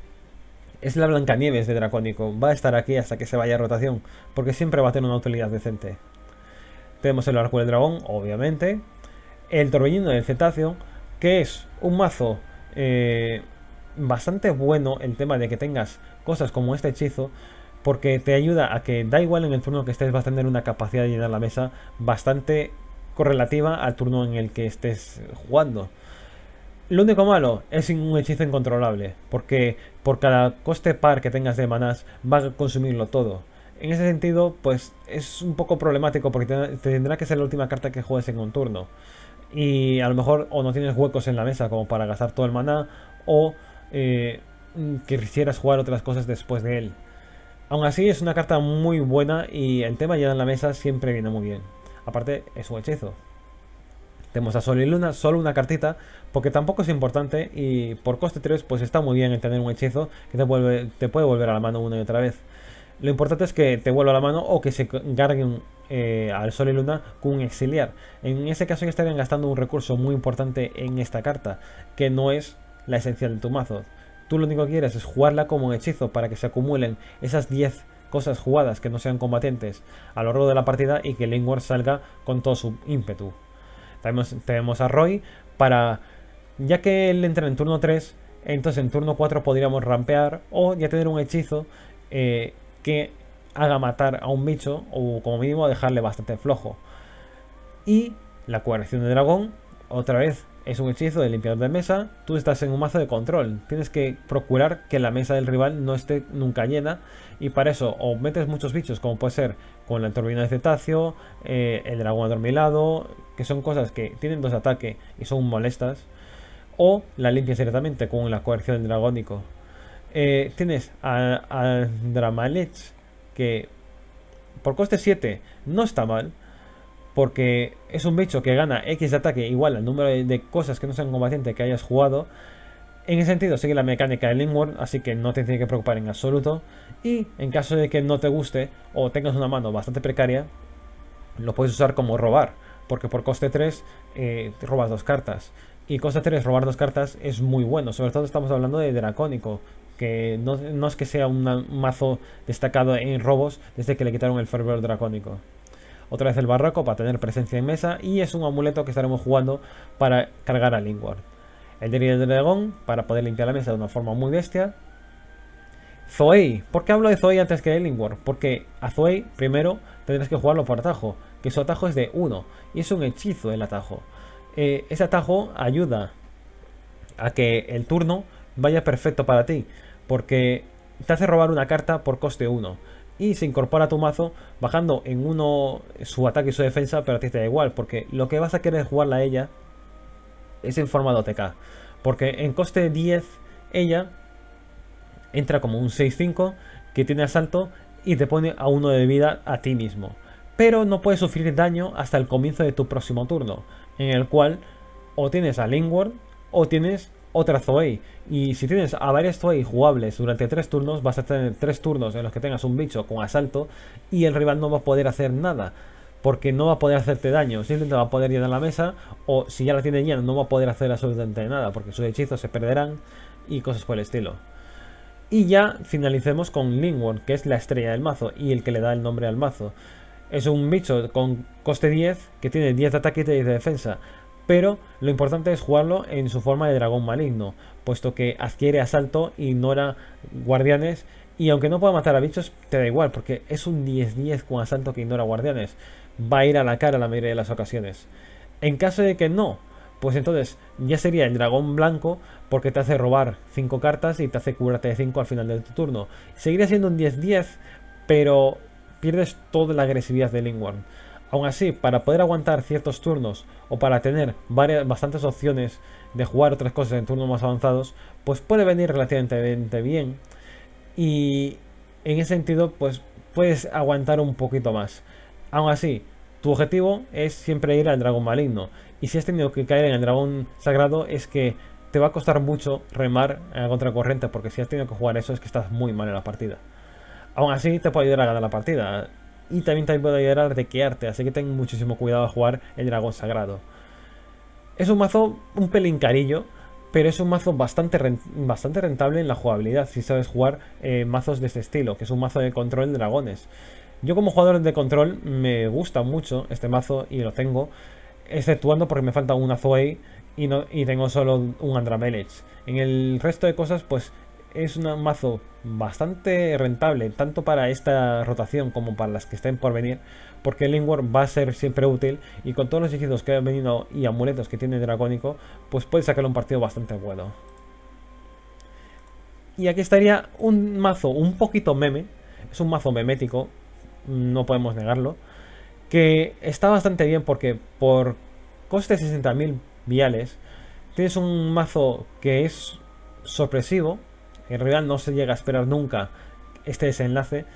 Es la Blancanieves de Dracónico, va a estar aquí hasta que se vaya a rotación, porque siempre va a tener una utilidad decente. Tenemos el Arco del Dragón, obviamente. El Torbellino del Cetáceo, que es un mazo eh, bastante bueno el tema de que tengas cosas como este hechizo, porque te ayuda a que da igual en el turno que estés, vas a tener una capacidad de llenar la mesa bastante correlativa al turno en el que estés jugando. Lo único malo es un hechizo incontrolable, porque por cada coste par que tengas de manás va a consumirlo todo. En ese sentido, pues es un poco problemático porque te tendrá que ser la última carta que juegues en un turno. Y a lo mejor o no tienes huecos en la mesa como para gastar todo el maná, o eh, que quisieras jugar otras cosas después de él. Aún así es una carta muy buena y el tema ya en la mesa siempre viene muy bien. Aparte es un hechizo. Tenemos a Sol y Luna, solo una cartita, porque tampoco es importante y por coste tres pues está muy bien el tener un hechizo que te, vuelve, te puede volver a la mano una y otra vez. Lo importante es que te vuelva a la mano o que se carguen eh, al Sol y Luna con un exiliar. En ese caso ya estarían gastando un recurso muy importante en esta carta, que no es la esencial de tu mazo. Tú lo único que quieres es jugarla como un hechizo para que se acumulen esas diez cosas jugadas que no sean combatientes a lo largo de la partida y que Lingworm salga con todo su ímpetu. Tenemos, tenemos a Roy para, ya que él entra en turno tres, entonces en turno cuatro podríamos rampear o ya tener un hechizo eh, que haga matar a un bicho o como mínimo dejarle bastante flojo. Y la Coerción de Dragón, otra vez es un hechizo de limpiador de mesa. Tú estás en un mazo de control, tienes que procurar que la mesa del rival no esté nunca llena, y para eso o metes muchos bichos como puede ser con la Turbina de Cetáceo, eh, el dragón adormilado, que son cosas que tienen dos ataques y son molestas, o la limpias directamente con la Coerción del Dragónico. Eh, tienes a, a Dramalech, que por coste siete no está mal, porque es un bicho que gana X de ataque igual al número de, de cosas que no sean combatientes que hayas jugado. En ese sentido sigue la mecánica de Lingworm, así que no te tienes que preocupar en absoluto. Y en caso de que no te guste o tengas una mano bastante precaria, lo puedes usar como robar, porque por coste tres eh, te robas dos cartas. Y coste tres robar dos cartas es muy bueno, sobre todo estamos hablando de Dracónico, que no, no es que sea una, un mazo destacado en robos desde que le quitaron el fervor dracónico. Otra vez el barroco para tener presencia en mesa, y es un amuleto que estaremos jugando para cargar a Lingworm. El Diario del Dragón para poder limpiar la mesa de una forma muy bestia. Zoey. ¿Por qué hablo de Zoey antes que de Lingworth? Porque a Zoey primero tendrás que jugarlo por atajo, que su atajo es de uno y es un hechizo el atajo. Eh, ese atajo ayuda a que el turno vaya perfecto para ti, porque te hace robar una carta por coste uno y se incorpora a tu mazo bajando en uno su ataque y su defensa, pero a ti te da igual, porque lo que vas a querer jugarla a ella es en forma de O T K, porque en coste diez ella entra como un seis cinco que tiene asalto y te pone a uno de vida a ti mismo, pero no puedes sufrir daño hasta el comienzo de tu próximo turno, en el cual o tienes a Lingworth o tienes otra Zoey. Y si tienes a varias Zoey jugables durante tres turnos, vas a tener tres turnos en los que tengas un bicho con asalto y el rival no va a poder hacer nada, porque no va a poder hacerte daño, simplemente va a poder llenar la mesa, o si ya la tiene llena no va a poder hacer absolutamente nada, porque sus hechizos se perderán y cosas por el estilo. Y ya finalicemos con Lingworth, que es la estrella del mazo y el que le da el nombre al mazo. Es un bicho con coste diez que tiene diez de ataque y diez de defensa, pero lo importante es jugarlo en su forma de dragón maligno, puesto que adquiere asalto, ignora guardianes y aunque no pueda matar a bichos te da igual, porque es un diez diez con asalto que ignora guardianes. Va a ir a la cara la mayoría de las ocasiones. En caso de que no, pues entonces ya sería el dragón blanco, porque te hace robar cinco cartas y te hace curarte de cinco al final de tu turno. Seguiría siendo un diez diez, pero pierdes toda la agresividad de Lingworth. Aún así, para poder aguantar ciertos turnos o para tener varias, bastantes opciones de jugar otras cosas en turnos más avanzados, pues puede venir relativamente bien. Y en ese sentido, pues puedes aguantar un poquito más. Aún así, tu objetivo es siempre ir al dragón maligno. Y si has tenido que caer en el dragón sagrado, es que te va a costar mucho remar a contracorriente, porque si has tenido que jugar eso es que estás muy mal en la partida. Aún así, te puede ayudar a ganar la partida. Y también te puede ayudar a dequearte, así que ten muchísimo cuidado a jugar el dragón sagrado. Es un mazo un pelín carillo, pero es un mazo bastante, rent bastante rentable en la jugabilidad si sabes jugar eh, mazos de este estilo, que es un mazo de control de dragones. Yo como jugador de control me gusta mucho este mazo y lo tengo, exceptuando porque me falta una Zoey y, no, y tengo solo un Andramelech. En el resto de cosas pues es un mazo bastante rentable, tanto para esta rotación como para las que estén por venir, porque Lingworth va a ser siempre útil y con todos los hechizos que han venido y amuletos que tiene Dracónico, pues puede sacarle un partido bastante bueno. Y aquí estaría un mazo un poquito meme, es un mazo memético, no podemos negarlo, que está bastante bien porque por coste sesenta mil viales tienes un mazo que es sorpresivo. En realidad no se llega a esperar nunca este desenlace.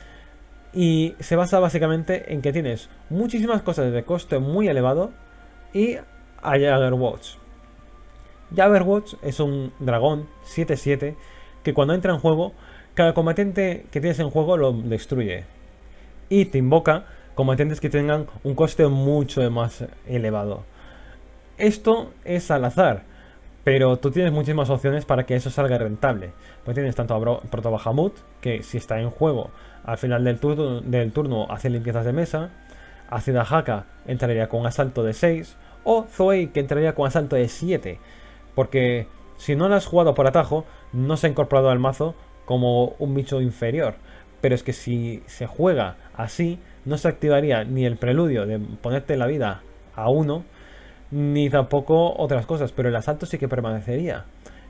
Y se basa básicamente en que tienes muchísimas cosas de coste muy elevado y a Jaggerwatch. Jaggerwatch es un dragón siete siete que cuando entra en juego, cada combatiente que tienes en juego lo destruye. Y te invoca combatientes que tengan un coste mucho más elevado. Esto es al azar, pero tú tienes muchísimas opciones para que eso salga rentable. Pues tienes tanto a Proto Bahamut, que si está en juego al final del turno, del turno hace limpiezas de mesa. Ácida Haka entraría con asalto de seis. O Zoey, que entraría con asalto de siete. Porque si no lo has jugado por atajo, no se ha incorporado al mazo como un bicho inferior. Pero es que si se juega así, no se activaría ni el preludio de ponerte la vida a uno, ni tampoco otras cosas, pero el asalto sí que permanecería.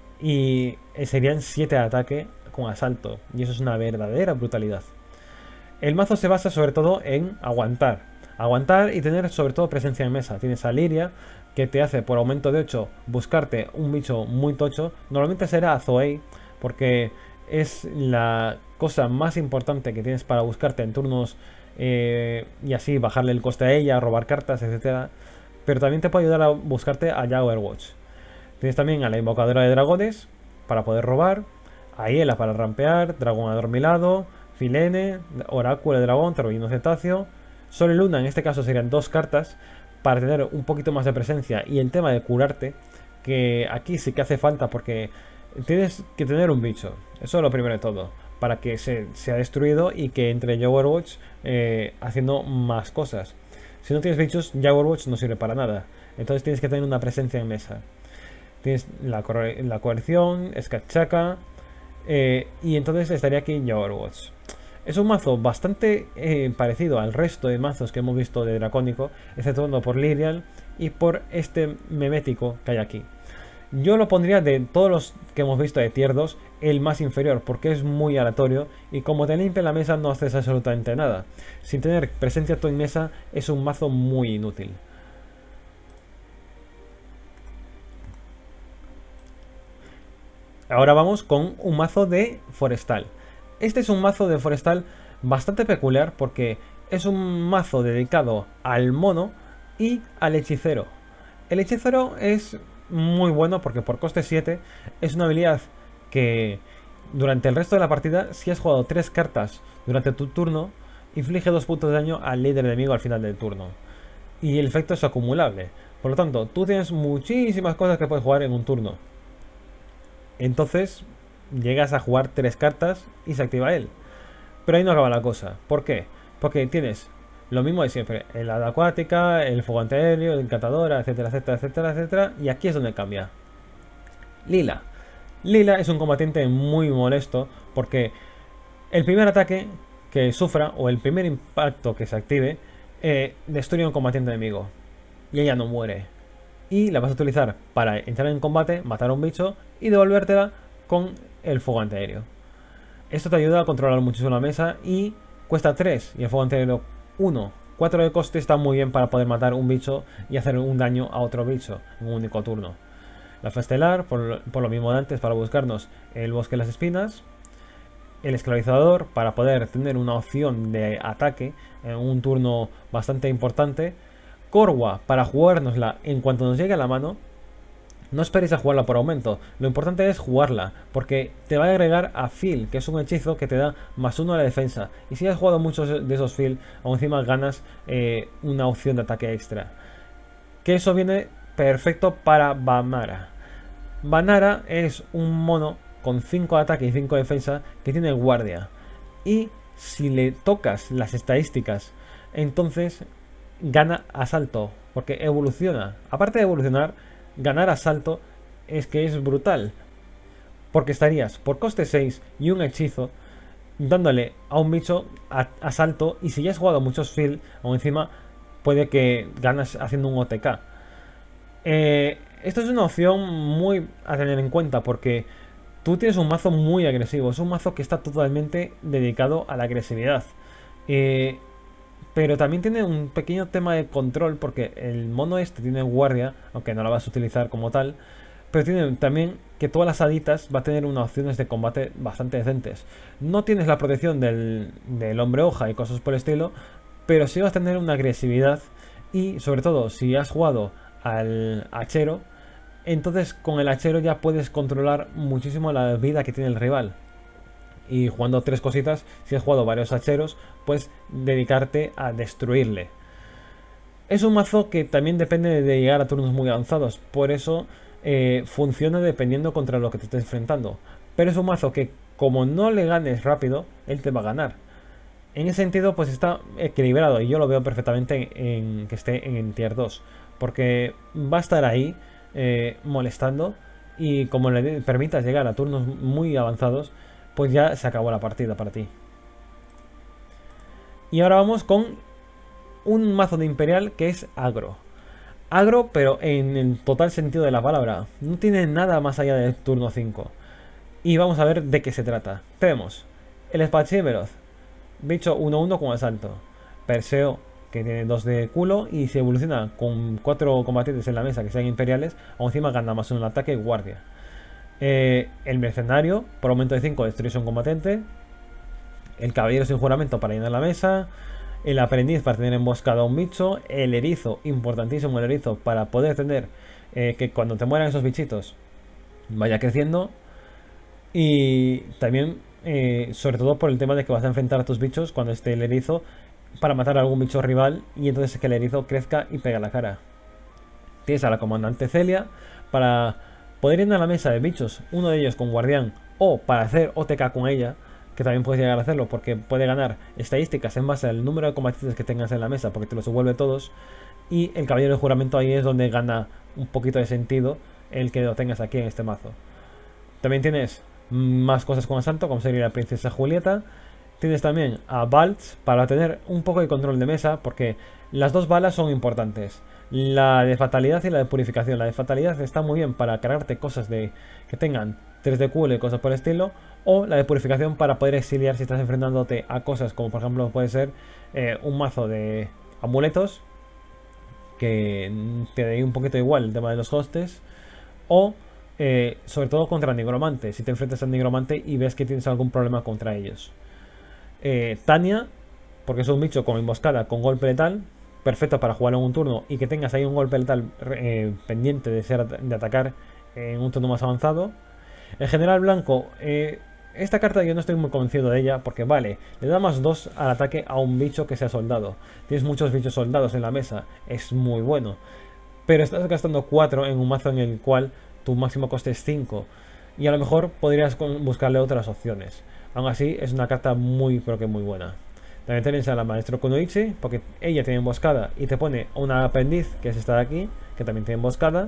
Y serían siete de ataque con asalto, y eso es una verdadera brutalidad. El mazo se basa sobre todo en aguantar. Aguantar y tener sobre todo presencia en mesa. Tienes a Liria, que te hace por aumento de ocho buscarte un bicho muy tocho. Normalmente será a Zoey, porque es la cosa más importante que tienes para buscarte en turnos eh, y así bajarle el coste a ella, robar cartas, etcétera. Pero también te puede ayudar a buscarte a Jaggerwatch. Tienes también a la invocadora de dragones para poder robar, a Hiela para rampear, dragón adormilado, Filene, oráculo de dragón, torbellino cetáceo, Sol y Luna, en este caso serían dos cartas para tener un poquito más de presencia. Y el tema de curarte, que aquí sí que hace falta porque tienes que tener un bicho, eso es lo primero de todo, para que se sea destruido y que entre Jaggerwatch eh, haciendo más cosas. Si no tienes bichos, Jaggerwatch no sirve para nada. Entonces tienes que tener una presencia en mesa. Tienes la, la coerción, Skatchaka, Eh, y entonces estaría aquí en Overwatch. Es un mazo bastante eh, parecido al resto de mazos que hemos visto de Dracónico, exceptuando por Lyrial y por este memético que hay aquí. Yo lo pondría de todos los que hemos visto de tier dos, el más inferior, porque es muy aleatorio y como te limpia la mesa no haces absolutamente nada. Sin tener presencia tú en mesa es un mazo muy inútil. Ahora vamos con un mazo de Forestal. Este es un mazo de Forestal bastante peculiar porque es un mazo dedicado al mono y al hechicero. El hechicero es muy bueno porque por coste siete es una habilidad que durante el resto de la partida, si has jugado tres cartas durante tu turno, inflige dos puntos de daño al líder enemigo al final del turno. Y el efecto es acumulable. Por lo tanto, tú tienes muchísimas cosas que puedes jugar en un turno. Entonces, llegas a jugar tres cartas y se activa él. Pero ahí no acaba la cosa. ¿Por qué? Porque tienes lo mismo de siempre. El hada acuática, el fuego antiaéreo, el encantadora, etcétera, etcétera, etcétera, etcétera. Y aquí es donde cambia. Lila. Lila es un combatiente muy molesto porque el primer ataque que sufra o el primer impacto que se active eh, destruye a un combatiente enemigo. Y ella no muere. Y la vas a utilizar para entrar en combate, matar a un bicho y devolvértela con el fuego antiaéreo. Esto te ayuda a controlar muchísimo la mesa y cuesta tres y el fuego antiaéreo uno. cuatro de coste está muy bien para poder matar un bicho y hacer un daño a otro bicho en un único turno. La Festelar, por, por lo mismo de antes, para buscarnos el Bosque de las Espinas. El Esclavizador, para poder tener una opción de ataque en un turno bastante importante. Korwa, para jugárnosla en cuanto nos llegue a la mano. No esperéis a jugarla por aumento, lo importante es jugarla, porque te va a agregar a Feel, que es un hechizo que te da más uno a la defensa. Y si has jugado muchos de esos Feel, aún encima ganas eh, una opción de ataque extra. Que eso viene perfecto para Vanara. Vanara es un mono con cinco de ataque y cinco de defensa que tiene guardia. Y si le tocas las estadísticas, entonces gana asalto, porque evoluciona. Aparte de evolucionar, ganar asalto es que es brutal, porque estarías por coste seis y un hechizo dándole a un bicho a, asalto, y si ya has jugado muchos field, aún encima puede que ganas haciendo un O T K. Eh, esto es una opción muy a tener en cuenta porque tú tienes un mazo muy agresivo, es un mazo que está totalmente dedicado a la agresividad. Eh, Pero también tiene un pequeño tema de control porque el mono este tiene guardia, aunque no la vas a utilizar como tal. Pero tiene también que todas las haditas va a tener unas opciones de combate bastante decentes. No tienes la protección del, del hombre hoja y cosas por el estilo, pero sí vas a tener una agresividad. Y sobre todo si has jugado al hachero, entonces con el hachero ya puedes controlar muchísimo la vida que tiene el rival. Y jugando tres cositas, si has jugado varios hacheros, pues dedicarte a destruirle. Es un mazo que también depende de llegar a turnos muy avanzados, por eso eh, funciona dependiendo contra lo que te estés enfrentando. Pero es un mazo que como no le ganes rápido, él te va a ganar. En ese sentido, pues está equilibrado y yo lo veo perfectamente en, en que esté en, en tier dos. Porque va a estar ahí eh, molestando y como le permitas llegar a turnos muy avanzados, pues ya se acabó la partida para ti. Y ahora vamos con un mazo de Imperial que es agro. Agro, pero en el total sentido de la palabra. No tiene nada más allá del turno cinco. Y vamos a ver de qué se trata. Tenemos el espadachín veloz. Bicho uno uno con asalto. Perseo, que tiene dos de culo y se evoluciona con cuatro combatientes en la mesa que sean imperiales. Aún encima gana más un ataque y guardia. Eh, el mercenario, por aumento de cinco, destruye un combatente. El caballero sin juramento para llenar la mesa. El aprendiz para tener emboscado a un bicho. El erizo, importantísimo el erizo, para poder tener eh, que cuando te mueran esos bichitos vaya creciendo. Y también, eh, sobre todo por el tema de que vas a enfrentar a tus bichos cuando esté el erizo, para matar a algún bicho rival y entonces que el erizo crezca y pega la cara. Tienes a la comandante Celia para poder ir a la mesa de bichos, uno de ellos con guardián, o para hacer O T K con ella, que también puedes llegar a hacerlo porque puede ganar estadísticas en base al número de combatientes que tengas en la mesa, porque te los devuelve todos. Y el caballero de juramento ahí es donde gana un poquito de sentido el que lo tengas aquí en este mazo. También tienes más cosas con asalto, como sería la princesa Julieta. Tienes también a Baltz para tener un poco de control de mesa, porque las dos balas son importantes. La de fatalidad y la de purificación. La de fatalidad está muy bien para cargarte cosas de que tengan tres de cooldown y cosas por el estilo. O la de purificación para poder exiliar si estás enfrentándote a cosas como por ejemplo puede ser eh, un mazo de amuletos, que te dé un poquito igual el tema de los hostes. O eh, sobre todo contra nigromante, si te enfrentas al nigromante y ves que tienes algún problema contra ellos. eh, Tania, porque es un bicho con emboscada, con golpe letal, perfecto para jugar en un turno y que tengas ahí un golpe letal eh, pendiente de, ser, de atacar en un turno más avanzado. El general blanco, eh, esta carta yo no estoy muy convencido de ella, porque vale, le da más dos al ataque a un bicho que sea soldado. Tienes muchos bichos soldados en la mesa, es muy bueno, pero estás gastando cuatro en un mazo en el cual tu máximo coste es cinco, y a lo mejor podrías buscarle otras opciones. Aún así es una carta muy pero que muy buena. También tenéis a la maestro Kunoichi, porque ella tiene emboscada y te pone una aprendiz, que es esta de aquí, que también tiene emboscada.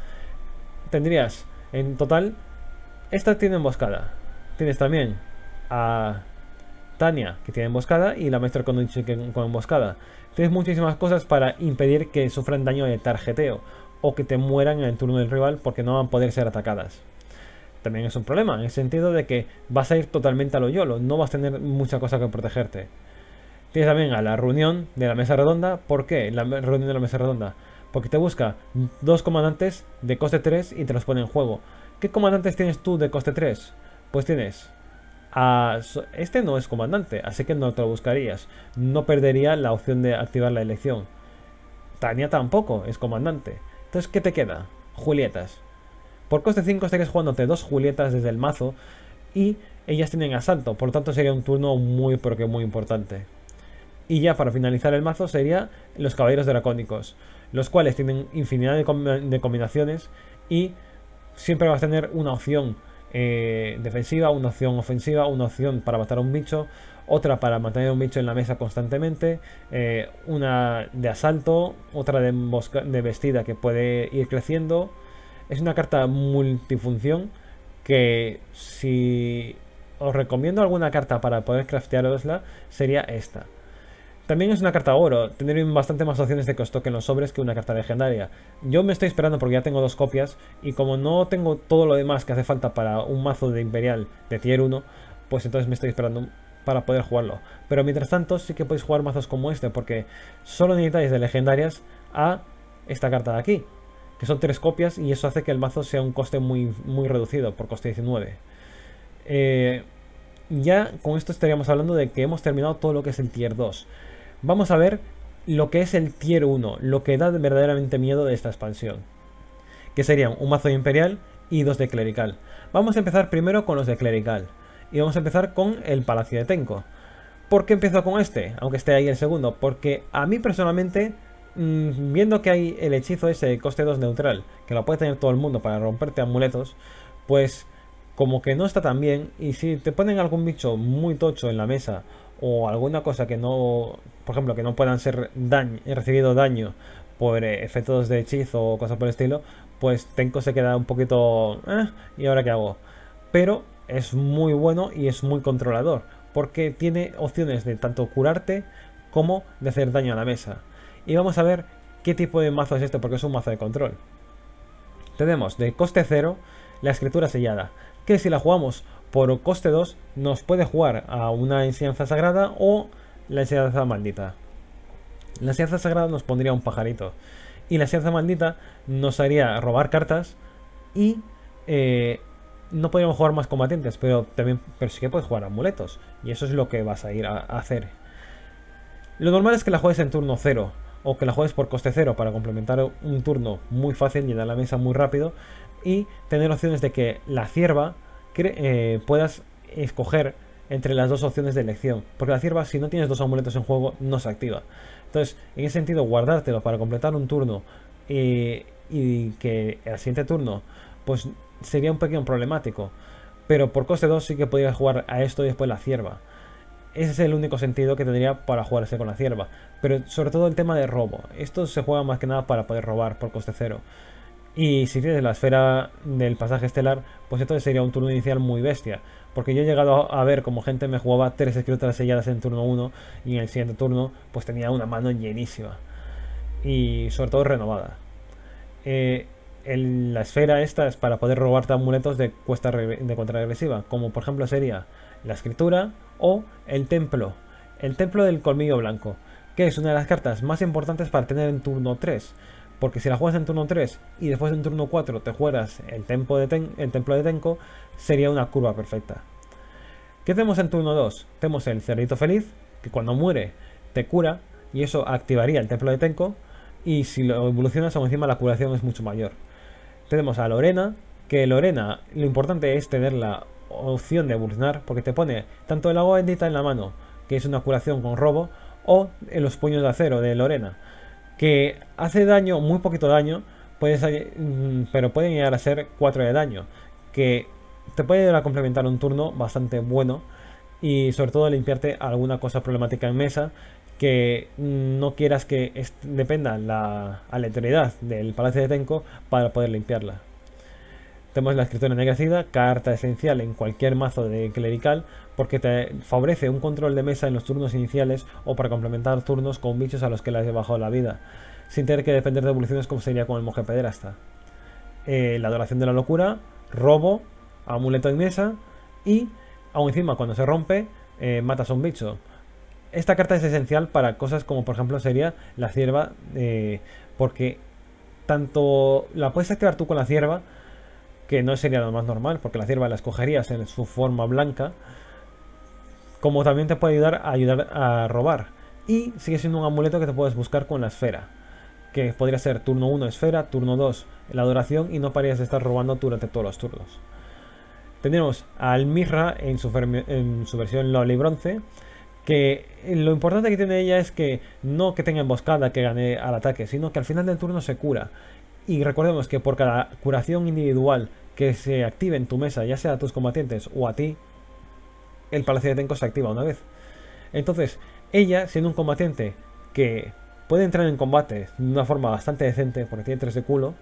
Tendrías en total, esta tiene emboscada. Tienes también a Tania, que tiene emboscada, y la maestra Kunoichi con emboscada. Tienes muchísimas cosas para impedir que sufran daño de tarjeteo o que te mueran en el turno del rival, porque no van a poder ser atacadas. También es un problema, en el sentido de que vas a ir totalmente a lo YOLO, no vas a tener mucha cosa que protegerte. Tienes también a la reunión de la mesa redonda. ¿Por qué la reunión de la mesa redonda? Porque te busca dos comandantes de coste tres y te los pone en juego. ¿Qué comandantes tienes tú de coste tres? Pues tienes a... Este no es comandante, así que no te lo buscarías. No perdería la opción de activar la elección. Tania tampoco es comandante. Entonces, ¿qué te queda? Julietas. Por coste cinco estarías jugándote dos Julietas desde el mazo y ellas tienen asalto, por lo tanto sería un turno muy pero que muy importante. Y ya para finalizar el mazo sería los caballeros dracónicos, los cuales tienen infinidad de, com de combinaciones y siempre vas a tener una opción eh, defensiva, una opción ofensiva, una opción para matar a un bicho, otra para mantener a un bicho en la mesa constantemente, eh, una de asalto, otra de, de vestida que puede ir creciendo. Es una carta multifunción que, si os recomiendo alguna carta para poder craftearosla, sería esta. También es una carta oro, tener bastante más opciones de que os toquen los sobres que una carta legendaria. Yo me estoy esperando porque ya tengo dos copias, y como no tengo todo lo demás que hace falta para un mazo de Imperial de tier uno, pues entonces me estoy esperando para poder jugarlo. Pero mientras tanto sí que podéis jugar mazos como este, porque solo necesitáis de legendarias a esta carta de aquí, que son tres copias, y eso hace que el mazo sea un coste muy, muy reducido, por coste diecinueve. Eh, ya con esto estaríamos hablando de que hemos terminado todo lo que es el tier dos. Vamos a ver lo que es el tier uno, lo que da verdaderamente miedo de esta expansión, que serían un mazo de Imperial y dos de Clerical. Vamos a empezar primero con los de Clerical, y vamos a empezar con el Palacio de Tenko. ¿Por qué empiezo con este? Aunque esté ahí el segundo, porque a mí personalmente, mmm, viendo que hay el hechizo ese de coste dos neutral, que lo puede tener todo el mundo para romperte amuletos, pues como que no está tan bien. Y si te ponen algún bicho muy tocho en la mesa, o alguna cosa que no, por ejemplo, que no puedan ser daño, recibido daño por eh, efectos de hechizo o cosas por el estilo, pues Tenko se queda un poquito... Eh, ¿y ahora qué hago? Pero es muy bueno y es muy controlador, porque tiene opciones de tanto curarte como de hacer daño a la mesa. Y vamos a ver qué tipo de mazo es este, porque es un mazo de control. Tenemos de coste cero la escritura sellada, que si la jugamos por coste dos nos puede jugar a una enseñanza sagrada o la enseñanza maldita. La enseñanza sagrada nos pondría un pajarito, y la enseñanza maldita nos haría robar cartas, y eh, no podríamos jugar más combatientes, pero también pero sí que puedes jugar amuletos, y eso es lo que vas a ir a, a hacer. Lo normal es que la juegues en turno cero, o que la juegues por coste cero para complementar un turno muy fácil, llenar la mesa muy rápido, y tener opciones de que la cierva eh, puedas escoger entre las dos opciones de elección, porque la cierva, si no tienes dos amuletos en juego, no se activa. Entonces, en ese sentido, guardártelo para completar un turno eh, y que el siguiente turno pues sería un pequeño problemático, pero por coste dos sí que podrías jugar a esto y después la cierva. Ese es el único sentido que tendría para jugarse con la cierva. Pero sobre todo el tema de robo, esto se juega más que nada para poder robar por coste cero. Y si tienes la esfera del pasaje estelar, pues entonces sería un turno inicial muy bestia. Porque yo he llegado a ver como gente me jugaba tres escrituras selladas en turno uno y en el siguiente turno pues tenía una mano llenísima. Y sobre todo renovada. Eh, el- la esfera esta es para poder robarte amuletos de cuesta re- de contrarregresiva, como por ejemplo sería la escritura o el templo. El templo del colmillo blanco, que es una de las cartas más importantes para tener en turno tres. Porque si la juegas en turno tres y después en turno cuatro te juegas el, templo de Ten- el templo de Tenko, sería una curva perfecta. ¿Qué tenemos en turno dos? Tenemos el cerdito feliz, que cuando muere te cura y eso activaría el templo de Tenko. Y si lo evolucionas aún encima la curación es mucho mayor. Tenemos a Lorena, que Lorena lo importante es tener la opción de evolucionar porque te pone tanto el agua bendita en la mano, que es una curación con robo, o en los puños de acero de Lorena, que hace daño, muy poquito daño, puedes, pero pueden llegar a ser cuatro de daño, que te puede llegar a complementar un turno bastante bueno y sobre todo limpiarte alguna cosa problemática en mesa que no quieras que dependa la aleatoriedad del Palacio de Tenko para poder limpiarla. Tenemos la escritura ennegrecida, carta esencial en cualquier mazo de clerical, porque te favorece un control de mesa en los turnos iniciales o para complementar turnos con bichos a los que le has bajado la vida, sin tener que depender de evoluciones como sería con el monje pederasta. Eh, la adoración de la locura, robo, amuleto en mesa y, aún encima, cuando se rompe, eh, matas a un bicho. Esta carta es esencial para cosas como, por ejemplo, sería la cierva, eh, porque tanto la puedes activar tú con la cierva, que no sería lo más normal, porque la cierva la escogerías en su forma blanca, como también te puede ayudar a ayudar a robar. Y sigue siendo un amuleto que te puedes buscar con la esfera, que podría ser turno uno esfera, turno dos la adoración y no pararías de estar robando durante todos los turnos. Tenemos a Almirra en su, en su versión Loli Bronce, que lo importante que tiene ella es que no que tenga emboscada que gane al ataque, sino que al final del turno se cura. Y recordemos que por cada curación individual que se active en tu mesa, ya sea a tus combatientes o a ti, el Palacio de Tenko se activa una vez. Entonces, ella, siendo un combatiente que puede entrar en combate de una forma bastante decente, porque tiene tres de culo,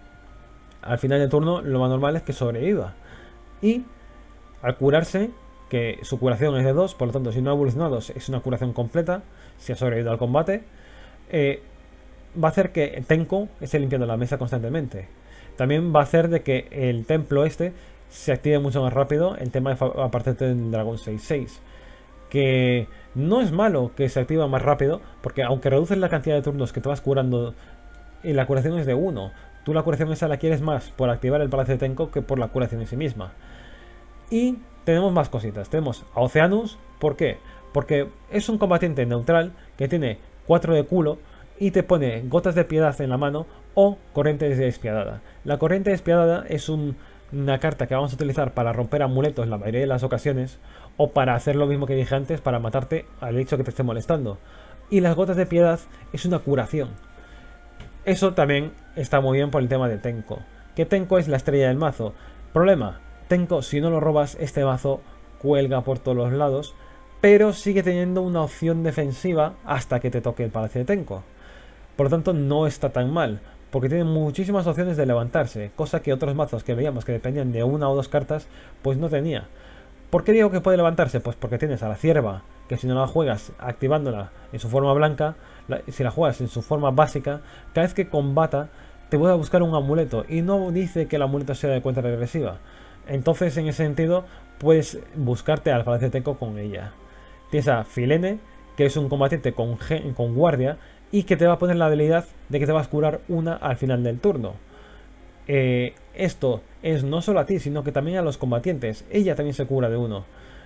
al final del turno lo más normal es que sobreviva. Y al curarse, que su curación es de dos, por lo tanto si no ha evolucionado es una curación completa, si ha sobrevivido al combate, eh, va a hacer que Tenko esté limpiando la mesa constantemente. También va a hacer de que el templo este se active mucho más rápido, el tema de aparte del dragón seis seis, que no es malo que se activa más rápido, porque aunque reduces la cantidad de turnos que te vas curando, y la curación es de uno, tú la curación esa la quieres más por activar el Palacio de Tenko que por la curación en sí misma. Y tenemos más cositas, tenemos a Oceanus, ¿por qué? Porque es un combatiente neutral que tiene cuatro de culo y te pone gotas de piedad en la mano o corriente despiadada. La corriente despiadada es un, una carta que vamos a utilizar para romper amuletos en la mayoría de las ocasiones, o para hacer lo mismo que dije antes, para matarte al hecho que te esté molestando. Y las gotas de piedad es una curación. Eso también está muy bien por el tema de Tenko, que Tenko es la estrella del mazo. Problema, Tenko, si no lo robas, este mazo cuelga por todos los lados, pero sigue teniendo una opción defensiva hasta que te toque el Palacio de Tenko. Por lo tanto, no está tan mal, porque tiene muchísimas opciones de levantarse, cosa que otros mazos que veíamos que dependían de una o dos cartas, pues no tenía. ¿Por qué digo que puede levantarse? Pues porque tienes a la cierva, que si no la juegas activándola en su forma blanca, la, si la juegas en su forma básica, cada vez que combata te voy a buscar un amuleto, y no dice que el amuleto sea de cuenta regresiva. Entonces, en ese sentido, puedes buscarte al Palacio de Tenko con ella. Tienes a Filene, que es un combatiente con, con guardia, y que te va a poner la habilidad de que te vas a curar una al final del turno. Eh, esto es no solo a ti, sino que también a los combatientes. Ella también se cura de uno.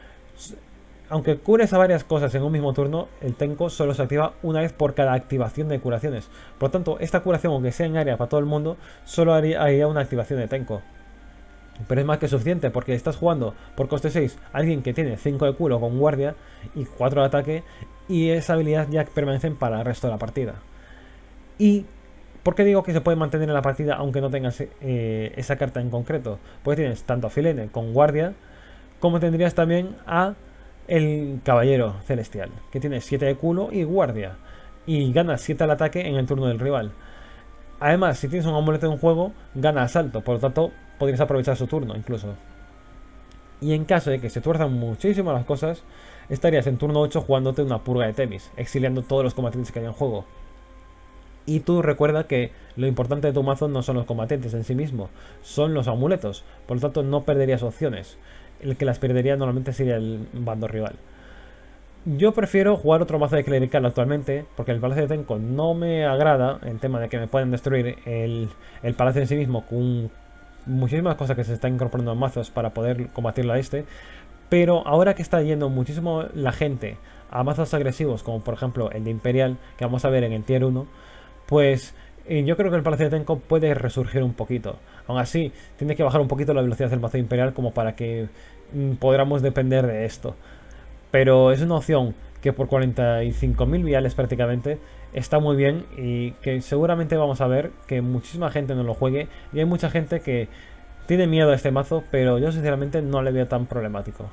Aunque cures a varias cosas en un mismo turno, el Tenko solo se activa una vez por cada activación de curaciones. Por lo tanto, esta curación, aunque sea en área para todo el mundo, solo haría, haría una activación de Tenko. Pero es más que suficiente, porque estás jugando por coste seis a alguien que tiene cinco de culo con guardia y cuatro de ataque, y esa habilidad ya permanecen para el resto de la partida. ¿Y por qué digo que se puede mantener en la partida aunque no tengas eh, esa carta en concreto? Pues tienes tanto a Filene con guardia, como tendrías también a el Caballero Celestial, que tiene siete de culo y guardia, y gana siete al ataque en el turno del rival. Además, si tienes un amuleto en juego, gana asalto, por lo tanto, podrías aprovechar su turno incluso. Y en caso de que se tuerzan muchísimo las cosas, estarías en turno ocho jugándote una purga de Temis, exiliando todos los combatientes que hay en juego. Y tú recuerda que lo importante de tu mazo no son los combatientes en sí mismo, son los amuletos, por lo tanto no perderías opciones. El que las perdería normalmente sería el bando rival. Yo prefiero jugar otro mazo de clerical actualmente, porque el Palacio de Tenko no me agrada, el tema de que me pueden destruir el, el palacio en sí mismo con muchísimas cosas que se están incorporando en mazos para poder combatirlo a este. Pero ahora que está yendo muchísimo la gente a mazos agresivos, como por ejemplo el de Imperial, que vamos a ver en el tier uno, pues eh, yo creo que el Palacio de Tenko puede resurgir un poquito. Aún así, tiene que bajar un poquito la velocidad del mazo Imperial como para que mm, podamos depender de esto. Pero es una opción que por cuarenta y cinco mil viales prácticamente está muy bien y que seguramente vamos a ver que muchísima gente no lo juegue. Y hay mucha gente que tiene miedo a este mazo, pero yo sinceramente no le veo tan problemático.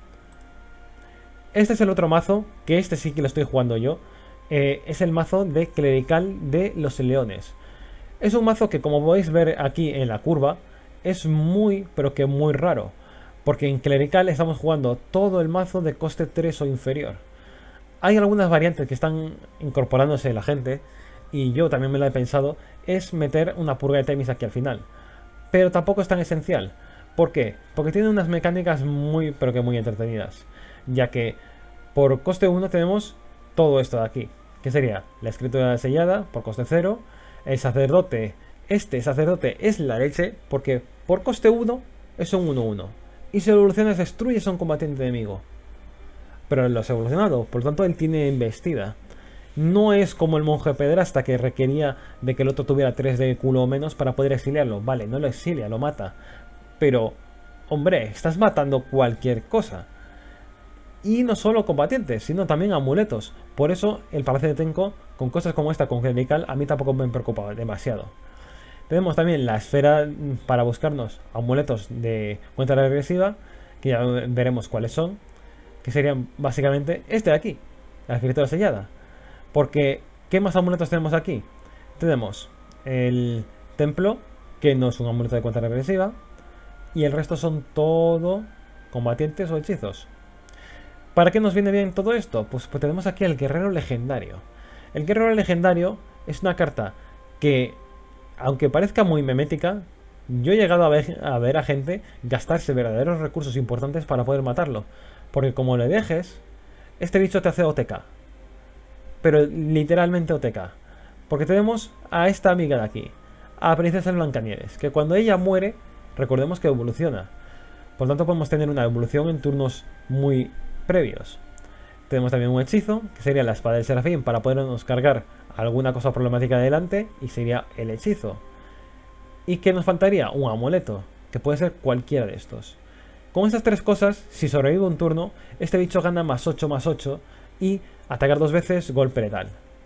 Este es el otro mazo, que este sí que lo estoy jugando yo. Eh, es el mazo de clerical de los leones. Es un mazo que, como podéis ver aquí en la curva, es muy, pero que muy raro. Porque en clerical estamos jugando todo el mazo de coste tres o inferior. Hay algunas variantes que están incorporándose la gente, y yo también me la he pensado, es meter una purga de Temis aquí al final. Pero tampoco es tan esencial. ¿Por qué? Porque tiene unas mecánicas muy, pero que muy entretenidas. Ya que por coste uno tenemos todo esto de aquí, que sería la escritura sellada por coste cero, el sacerdote, este sacerdote es la leche, porque por coste uno es un uno uno. Y si evolucionas destruyes a un combatiente enemigo. Pero lo has evolucionado, por lo tanto él tiene embestida. No es como el monje pedrasta que requería de que el otro tuviera tres de culo o menos para poder exiliarlo. Vale, no lo exilia, lo mata. Pero, hombre, estás matando cualquier cosa. Y no solo combatientes, sino también amuletos. Por eso el Palacio de Tenko, con cosas como esta, con clerical, a mí tampoco me preocupa demasiado. Tenemos también la esfera para buscarnos amuletos de cuenta regresiva, que ya veremos cuáles son, que serían básicamente este de aquí, la escritura sellada. Porque, ¿qué más amuletos tenemos aquí? Tenemos el templo, que no es un amuleto de cuenta regresiva, y el resto son todo combatientes o hechizos. ¿Para qué nos viene bien todo esto? Pues, pues tenemos aquí el guerrero legendario. El guerrero legendario es una carta que, aunque parezca muy memética, yo he llegado a ver, a ver a gente gastarse verdaderos recursos importantes para poder matarlo. Porque como le dejes, este bicho te hace O T K. Pero literalmente O T K. Porque tenemos a esta amiga de aquí, a Princesa Blancanieves, que cuando ella muere, recordemos que evoluciona. Por lo tanto podemos tener una evolución en turnos muy previos. Tenemos también un hechizo, que sería la espada del serafín, para podernos cargar alguna cosa problemática adelante, y sería el hechizo. ¿Y qué nos faltaría? Un amuleto, que puede ser cualquiera de estos. Con estas tres cosas, si sobrevive un turno, este bicho gana más ocho más ocho y atacar dos veces, golpe letal.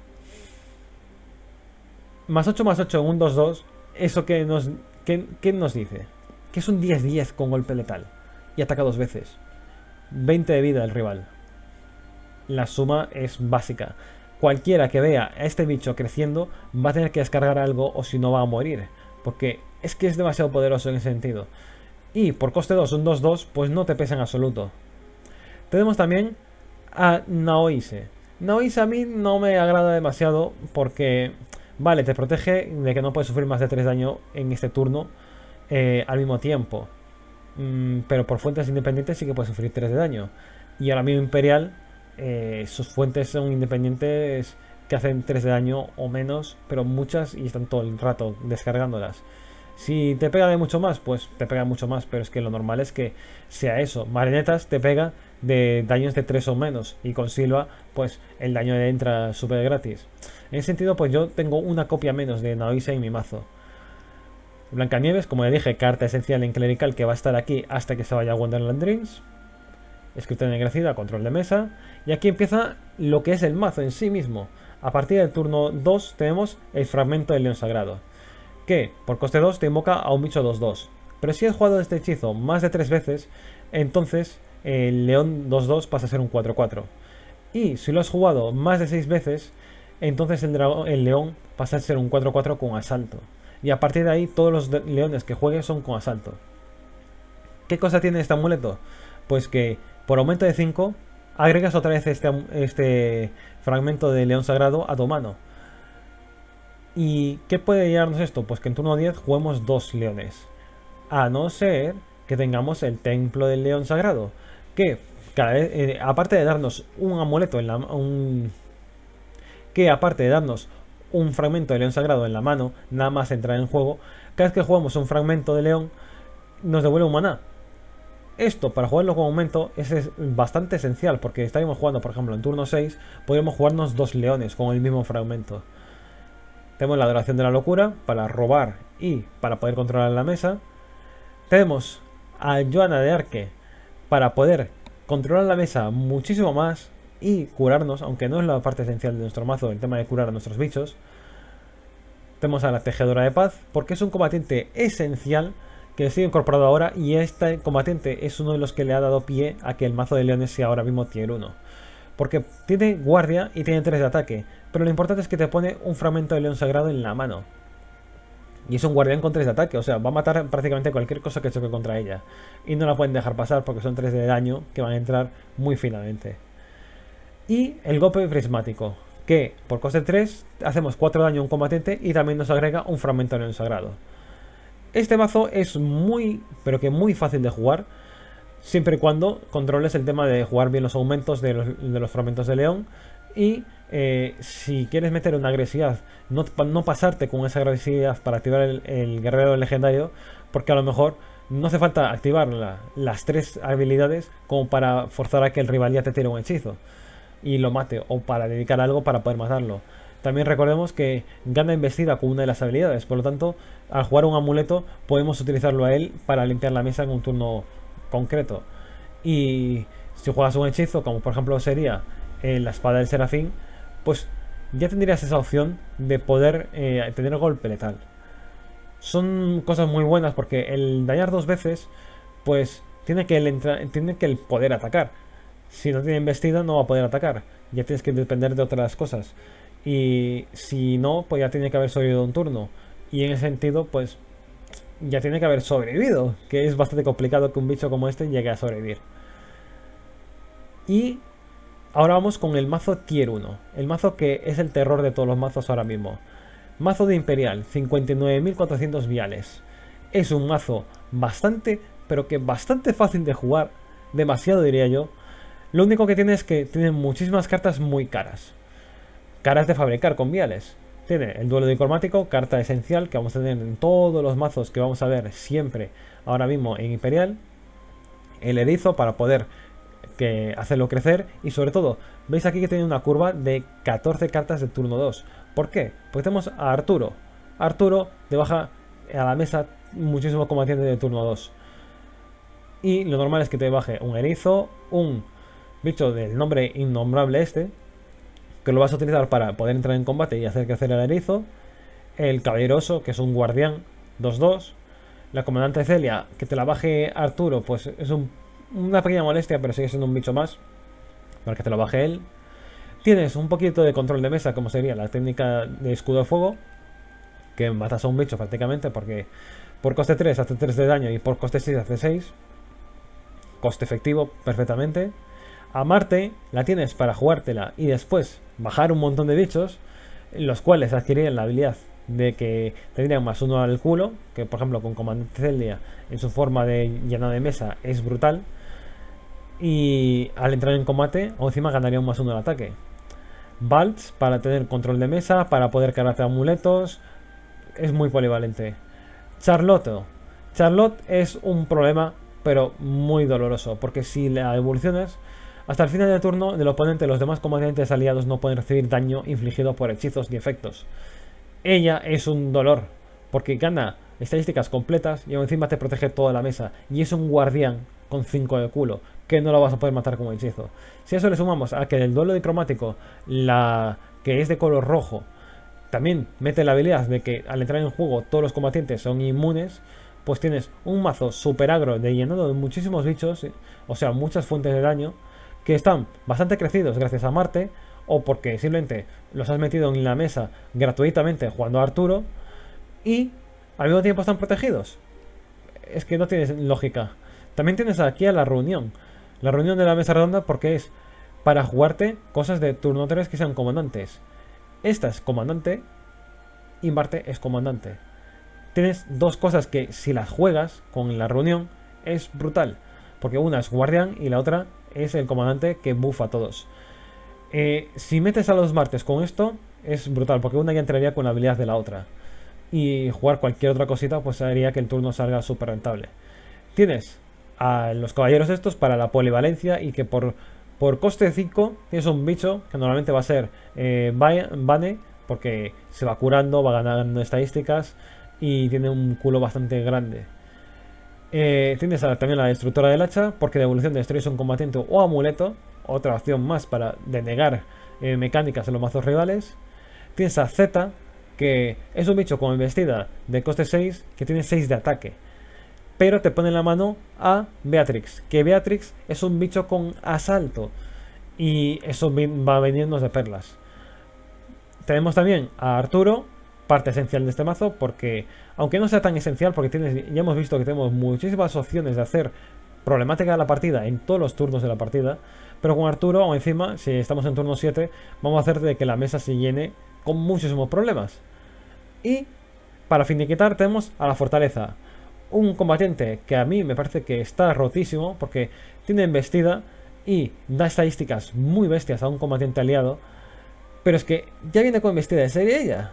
Más ocho más ocho, un dos dos, ¿eso qué nos, qué, qué nos dice? Que es un diez diez con golpe letal y ataca dos veces. veinte de vida del rival. La suma es básica. Cualquiera que vea a este bicho creciendo va a tener que descargar algo, o si no va a morir. Porque es que es demasiado poderoso en ese sentido. Y por coste dos, un dos dos, pues no te pesa en absoluto. Tenemos también a Naoise. Naoise a mí no me agrada demasiado porque, vale, te protege de que no puedes sufrir más de tres daño en este turno eh, al mismo tiempo. Mm, pero por fuentes independientes sí que puedes sufrir tres de daño. Y ahora mismo Imperial, eh, sus fuentes son independientes que hacen tres de daño o menos, pero muchas, y están todo el rato descargándolas. Si te pega de mucho más, pues te pega mucho más, pero es que lo normal es que sea eso. Marionetas te pega de daños de tres o menos, y con Silva, pues el daño le entra súper gratis. En ese sentido, pues yo tengo una copia menos de Naoise en mi mazo. Blancanieves, como ya dije, carta esencial en clerical que va a estar aquí hasta que se vaya a Wonderland Dreams. Escritura ennegrecida, control de mesa. Y aquí empieza lo que es el mazo en sí mismo. A partir del turno dos tenemos el fragmento del león sagrado, que por coste dos te invoca a un bicho dos dos. Pero si has jugado este hechizo más de tres veces, entonces el león dos dos pasa a ser un cuatro cuatro. Y si lo has jugado más de seis veces, entonces el, dragón, el león pasa a ser un cuatro cuatro con asalto. Y a partir de ahí todos los leones que juegues son con asalto. ¿Qué cosa tiene este amuleto? Pues que por aumento de cinco agregas otra vez este, este fragmento de león sagrado a tu mano. ¿Y qué puede llevarnos esto? Pues que en turno diez juguemos dos leones. A no ser que tengamos el templo del león sagrado. Que cada vez, eh, aparte de darnos un amuleto en la un, que aparte de darnos un fragmento de león sagrado en la mano, nada más entrar en juego, cada vez que jugamos un fragmento de león, nos devuelve un maná. Esto, para jugarlo con aumento, es bastante esencial, porque estaríamos jugando, por ejemplo, en turno seis, podríamos jugarnos dos leones con el mismo fragmento. Tenemos la adoración de la locura, para robar y para poder controlar la mesa. Tenemos a Joana de Arque, para poder controlar la mesa muchísimo más y curarnos, aunque no es la parte esencial de nuestro mazo, el tema de curar a nuestros bichos. Tenemos a la Tejedora de Paz, porque es un combatiente esencial que sigue incorporado ahora, y este combatiente es uno de los que le ha dado pie a que el mazo de leones sea ahora mismo tier uno. Porque tiene guardia y tiene tres de ataque, pero lo importante es que te pone un fragmento de león sagrado en la mano. Y es un guardián con tres de ataque, o sea, va a matar prácticamente cualquier cosa que choque contra ella. Y no la pueden dejar pasar porque son tres de daño que van a entrar muy finamente. Y el golpe prismático, que por coste tres hacemos cuatro daño a un combatiente y también nos agrega un fragmento de león sagrado. Este mazo es muy, pero que muy fácil de jugar, siempre y cuando controles el tema de jugar bien los aumentos de los, de los fragmentos de león. Y eh, si quieres meter una agresividad, no, no pasarte con esa agresividad para activar el, el guerrero legendario, porque a lo mejor no hace falta activar la, las tres habilidades como para forzar a que el rival ya te tire un hechizo y lo mate, o para dedicar algo para poder matarlo. También recordemos que gana embestida con una de las habilidades, por lo tanto, al jugar un amuleto podemos utilizarlo a él para limpiar la mesa en un turno concreto. Y si juegas un hechizo, como por ejemplo sería eh, la espada del serafín, pues ya tendrías esa opción de poder eh, tener golpe letal. Son cosas muy buenas porque el dañar dos veces, pues tiene que, el entra tiene que el poder atacar. Si no tiene embestida no va a poder atacar, ya tienes que depender de otras cosas. Y si no, pues ya tiene que haber sobrevivido un turno. Y en ese sentido, pues ya tiene que haber sobrevivido, que es bastante complicado que un bicho como este llegue a sobrevivir. Y ahora vamos con el mazo tier uno, el mazo que es el terror de todos los mazos ahora mismo. Mazo de Imperial, cincuenta y nueve mil cuatrocientos viales. Es un mazo bastante, pero que bastante fácil de jugar, demasiado diría yo. Lo único que tiene es que tiene muchísimas cartas muy caras. Caras de fabricar con viales. Tiene el duelo dicromático, carta esencial que vamos a tener en todos los mazos que vamos a ver siempre ahora mismo en Imperial. El erizo para poder que hacerlo crecer. Y sobre todo, veis aquí que tiene una curva de catorce cartas de turno dos. ¿Por qué? Pues tenemos a Arturo. Arturo te baja a la mesa muchísimo combatiente de turno dos. Y lo normal es que te baje un erizo, un bicho del nombre innombrable este, que lo vas a utilizar para poder entrar en combate y hacer crecer el erizo. El caballeroso, que es un guardián dos dos. La comandante Celia, que te la baje Arturo, pues es un, una pequeña molestia, pero sigue siendo un bicho más para que te lo baje él. Tienes un poquito de control de mesa, como sería la técnica de escudo de fuego, que matas a un bicho prácticamente, porque por coste tres hace tres de daño y por coste seis hace seis. Coste efectivo perfectamente. A Marte la tienes para jugártela y después bajar un montón de bichos, los cuales adquirirían la habilidad de que tendrían más uno al culo, que por ejemplo con Comandante Celia en su forma de llenado de mesa es brutal, y al entrar en combate o encima ganaría un más uno al ataque. Baltz para tener control de mesa, para poder cargarte amuletos, es muy polivalente. Charlotte. Charlotte es un problema, pero muy doloroso, porque si la evolucionas, hasta el final del turno del oponente, los demás combatientes aliados no pueden recibir daño infligido por hechizos ni efectos. Ella es un dolor, porque gana estadísticas completas y encima te protege toda la mesa. Y es un guardián con cinco de culo, que no lo vas a poder matar con hechizo. Si a eso le sumamos a que el duelo dicromático, la que es de color rojo, también mete la habilidad de que al entrar en juego todos los combatientes son inmunes, pues tienes un mazo super agro de llenado de muchísimos bichos, o sea, muchas fuentes de daño, que están bastante crecidos gracias a Marte, o porque simplemente los has metido en la mesa gratuitamente jugando a Arturo y al mismo tiempo están protegidos. Es que no tiene lógica. También tienes aquí a la reunión. La reunión de la mesa redonda porque es para jugarte cosas de turno tres que sean comandantes. Esta es comandante y Marte es comandante. Tienes dos cosas que si las juegas con la reunión es brutal. Porque una es guardián y la otra es el comandante que buffa a todos. Eh, si metes a los Martes con esto es brutal porque una ya entraría con la habilidad de la otra. Y jugar cualquier otra cosita pues haría que el turno salga súper rentable. Tienes a los caballeros estos para la polivalencia y que por, por coste cinco tienes un bicho que normalmente va a ser eh, Bane porque se va curando, va ganando estadísticas y tiene un culo bastante grande. Eh, tienes a, también la destructora del hacha porque de evolución destruyes un combatiente o amuleto, otra opción más para denegar eh, mecánicas en los mazos rivales. Tienes a Z, que es un bicho con embestida de coste seis que tiene seis de ataque, pero te pone en la mano a Beatrix, que Beatrix es un bicho con asalto y eso va a venirnos de perlas. Tenemos también a Arturo, parte esencial de este mazo, porque aunque no sea tan esencial, porque tienes, ya hemos visto que tenemos muchísimas opciones de hacer problemática de la partida en todos los turnos de la partida, pero con Arturo, o encima, si estamos en turno siete, vamos a hacer de que la mesa se llene con muchísimos problemas. Y para finiquitar tenemos a la fortaleza, un combatiente que a mí me parece que está rotísimo porque tiene embestida y da estadísticas muy bestias a un combatiente aliado, pero es que ya viene con embestida de serie ella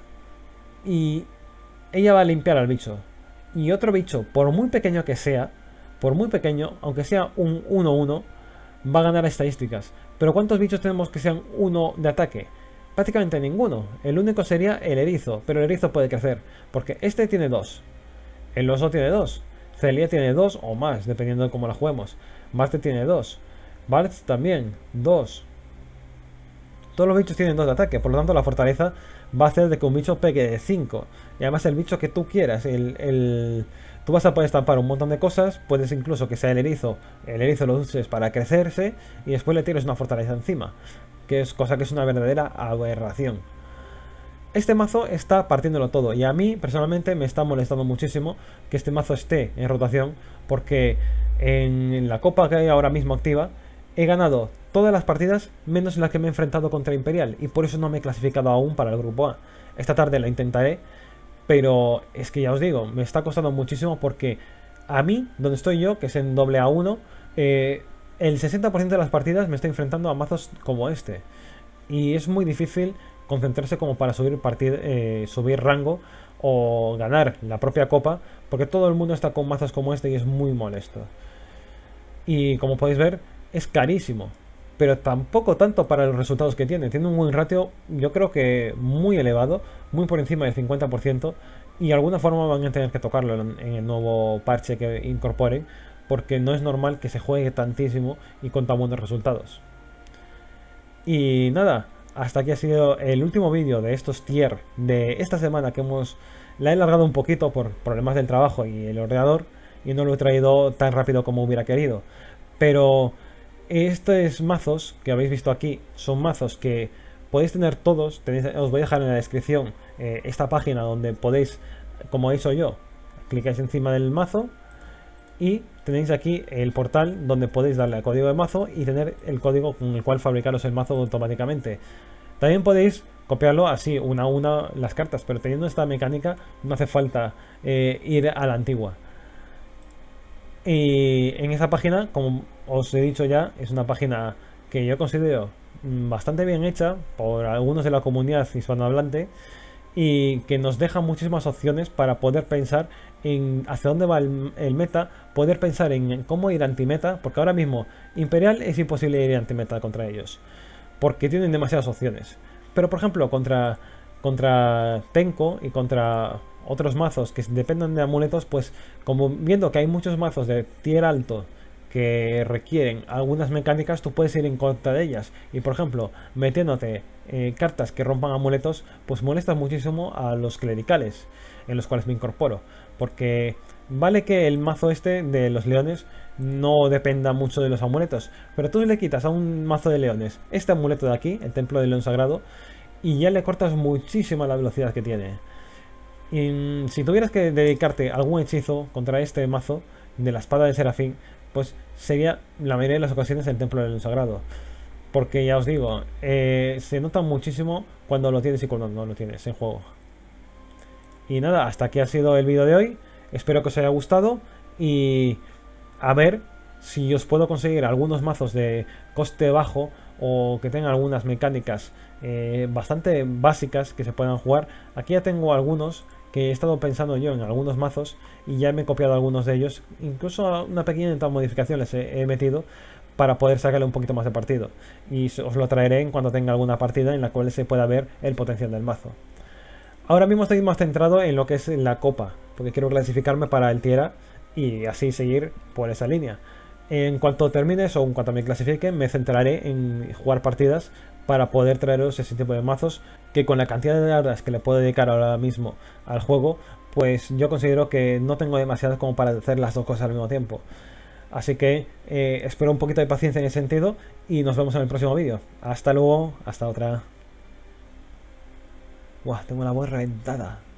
y ella va a limpiar al bicho, y otro bicho, por muy pequeño que sea, por muy pequeño, aunque sea un uno uno, va a ganar estadísticas. Pero ¿cuántos bichos tenemos que sean uno de ataque? Prácticamente ninguno. El único sería el erizo, pero el erizo puede crecer, porque este tiene dos, el oso tiene dos, Celia tiene dos o más, dependiendo de cómo la juguemos. Marte tiene dos, Bart también, dos. Todos los bichos tienen dos de ataque, por lo tanto la fortaleza va a hacer de que un bicho pegue de cinco. Y además el bicho que tú quieras, el, el... tú vas a poder estampar un montón de cosas, puedes incluso que sea el erizo, el erizo lo uses para crecerse y después le tires una fortaleza encima, que es cosa que es una verdadera aberración. Este mazo está partiéndolo todo y a mí personalmente me está molestando muchísimo que este mazo esté en rotación, porque en la copa que hay ahora mismo activa he ganado todas las partidas menos las que me he enfrentado contra Imperial y por eso no me he clasificado aún para el grupo A. Esta tarde lo intentaré, pero es que ya os digo, me está costando muchísimo porque a mí, donde estoy yo, que es en doble A uno, eh, el sesenta por ciento de las partidas me estoy enfrentando a mazos como este y es muy difícil concentrarse como para subir, partida, eh, subir rango o ganar la propia copa, porque todo el mundo está con mazos como este y es muy molesto. Y como podéis ver, es carísimo, pero tampoco tanto para los resultados que tiene. Tiene un buen ratio, yo creo que muy elevado, muy por encima del cincuenta por ciento, y de alguna forma van a tener que tocarlo en, en el nuevo parche que incorporen, porque no es normal que se juegue tantísimo y con tan buenos resultados. Y nada, hasta aquí ha sido el último vídeo de estos tier de esta semana, que hemos la he alargado un poquito por problemas del trabajo y el ordenador, y no lo he traído tan rápido como hubiera querido. Pero estos mazos que habéis visto aquí son mazos que podéis tener todos. Tenéis, os voy a dejar en la descripción eh, esta página donde podéis, como he hecho yo, clicáis encima del mazo y tenéis aquí el portal donde podéis darle al código de mazo y tener el código con el cual fabricaros el mazo automáticamente. También podéis copiarlo así, una a una, las cartas, pero teniendo esta mecánica no hace falta eh, ir a la antigua. Y en esa página, como os he dicho ya, es una página que yo considero bastante bien hecha por algunos de la comunidad hispanohablante y que nos deja muchísimas opciones para poder pensar en hacia dónde va el, el meta, poder pensar en cómo ir anti-meta, porque ahora mismo Imperial es imposible ir anti-meta contra ellos, porque tienen demasiadas opciones. Pero por ejemplo contra, contra Tenko y contra otros mazos que dependan de amuletos, pues como viendo que hay muchos mazos de tier alto que requieren algunas mecánicas, tú puedes ir en contra de ellas. Y por ejemplo, metiéndote eh, cartas que rompan amuletos, pues molestas muchísimo a los clericales, en los cuales me incorporo. Porque Vale que el mazo este de los leones no dependa mucho de los amuletos, pero tú le quitas a un mazo de leones este amuleto de aquí, el templo del león sagrado, y ya le cortas muchísimo la velocidad que tiene. Y si tuvieras que dedicarte a algún hechizo contra este mazo de la espada de Serafín, pues sería la mayoría de las ocasiones el templo del león sagrado. Porque ya os digo, eh, se nota muchísimo cuando lo tienes y cuando no lo tienes en juego. Y nada, hasta aquí ha sido el vídeo de hoy. Espero que os haya gustado y a ver si os puedo conseguir algunos mazos de coste bajo o que tengan algunas mecánicas eh, bastante básicas que se puedan jugar. Aquí ya tengo algunos que he estado pensando yo en algunos mazos y ya me he copiado algunos de ellos. Incluso una pequeña modificación les he, he metido para poder sacarle un poquito más de partido. Y os lo traeré en cuando tenga alguna partida en la cual se pueda ver el potencial del mazo. Ahora mismo estoy más centrado en lo que es la copa, porque quiero clasificarme para el Tiera y así seguir por esa línea. En cuanto termine eso, en cuanto me clasifique, me centraré en jugar partidas para poder traeros ese tipo de mazos que con la cantidad de horas que le puedo dedicar ahora mismo al juego, pues yo considero que no tengo demasiadas como para hacer las dos cosas al mismo tiempo. Así que eh, espero un poquito de paciencia en ese sentido y nos vemos en el próximo vídeo. Hasta luego, hasta otra. Buah, tengo la voz reventada.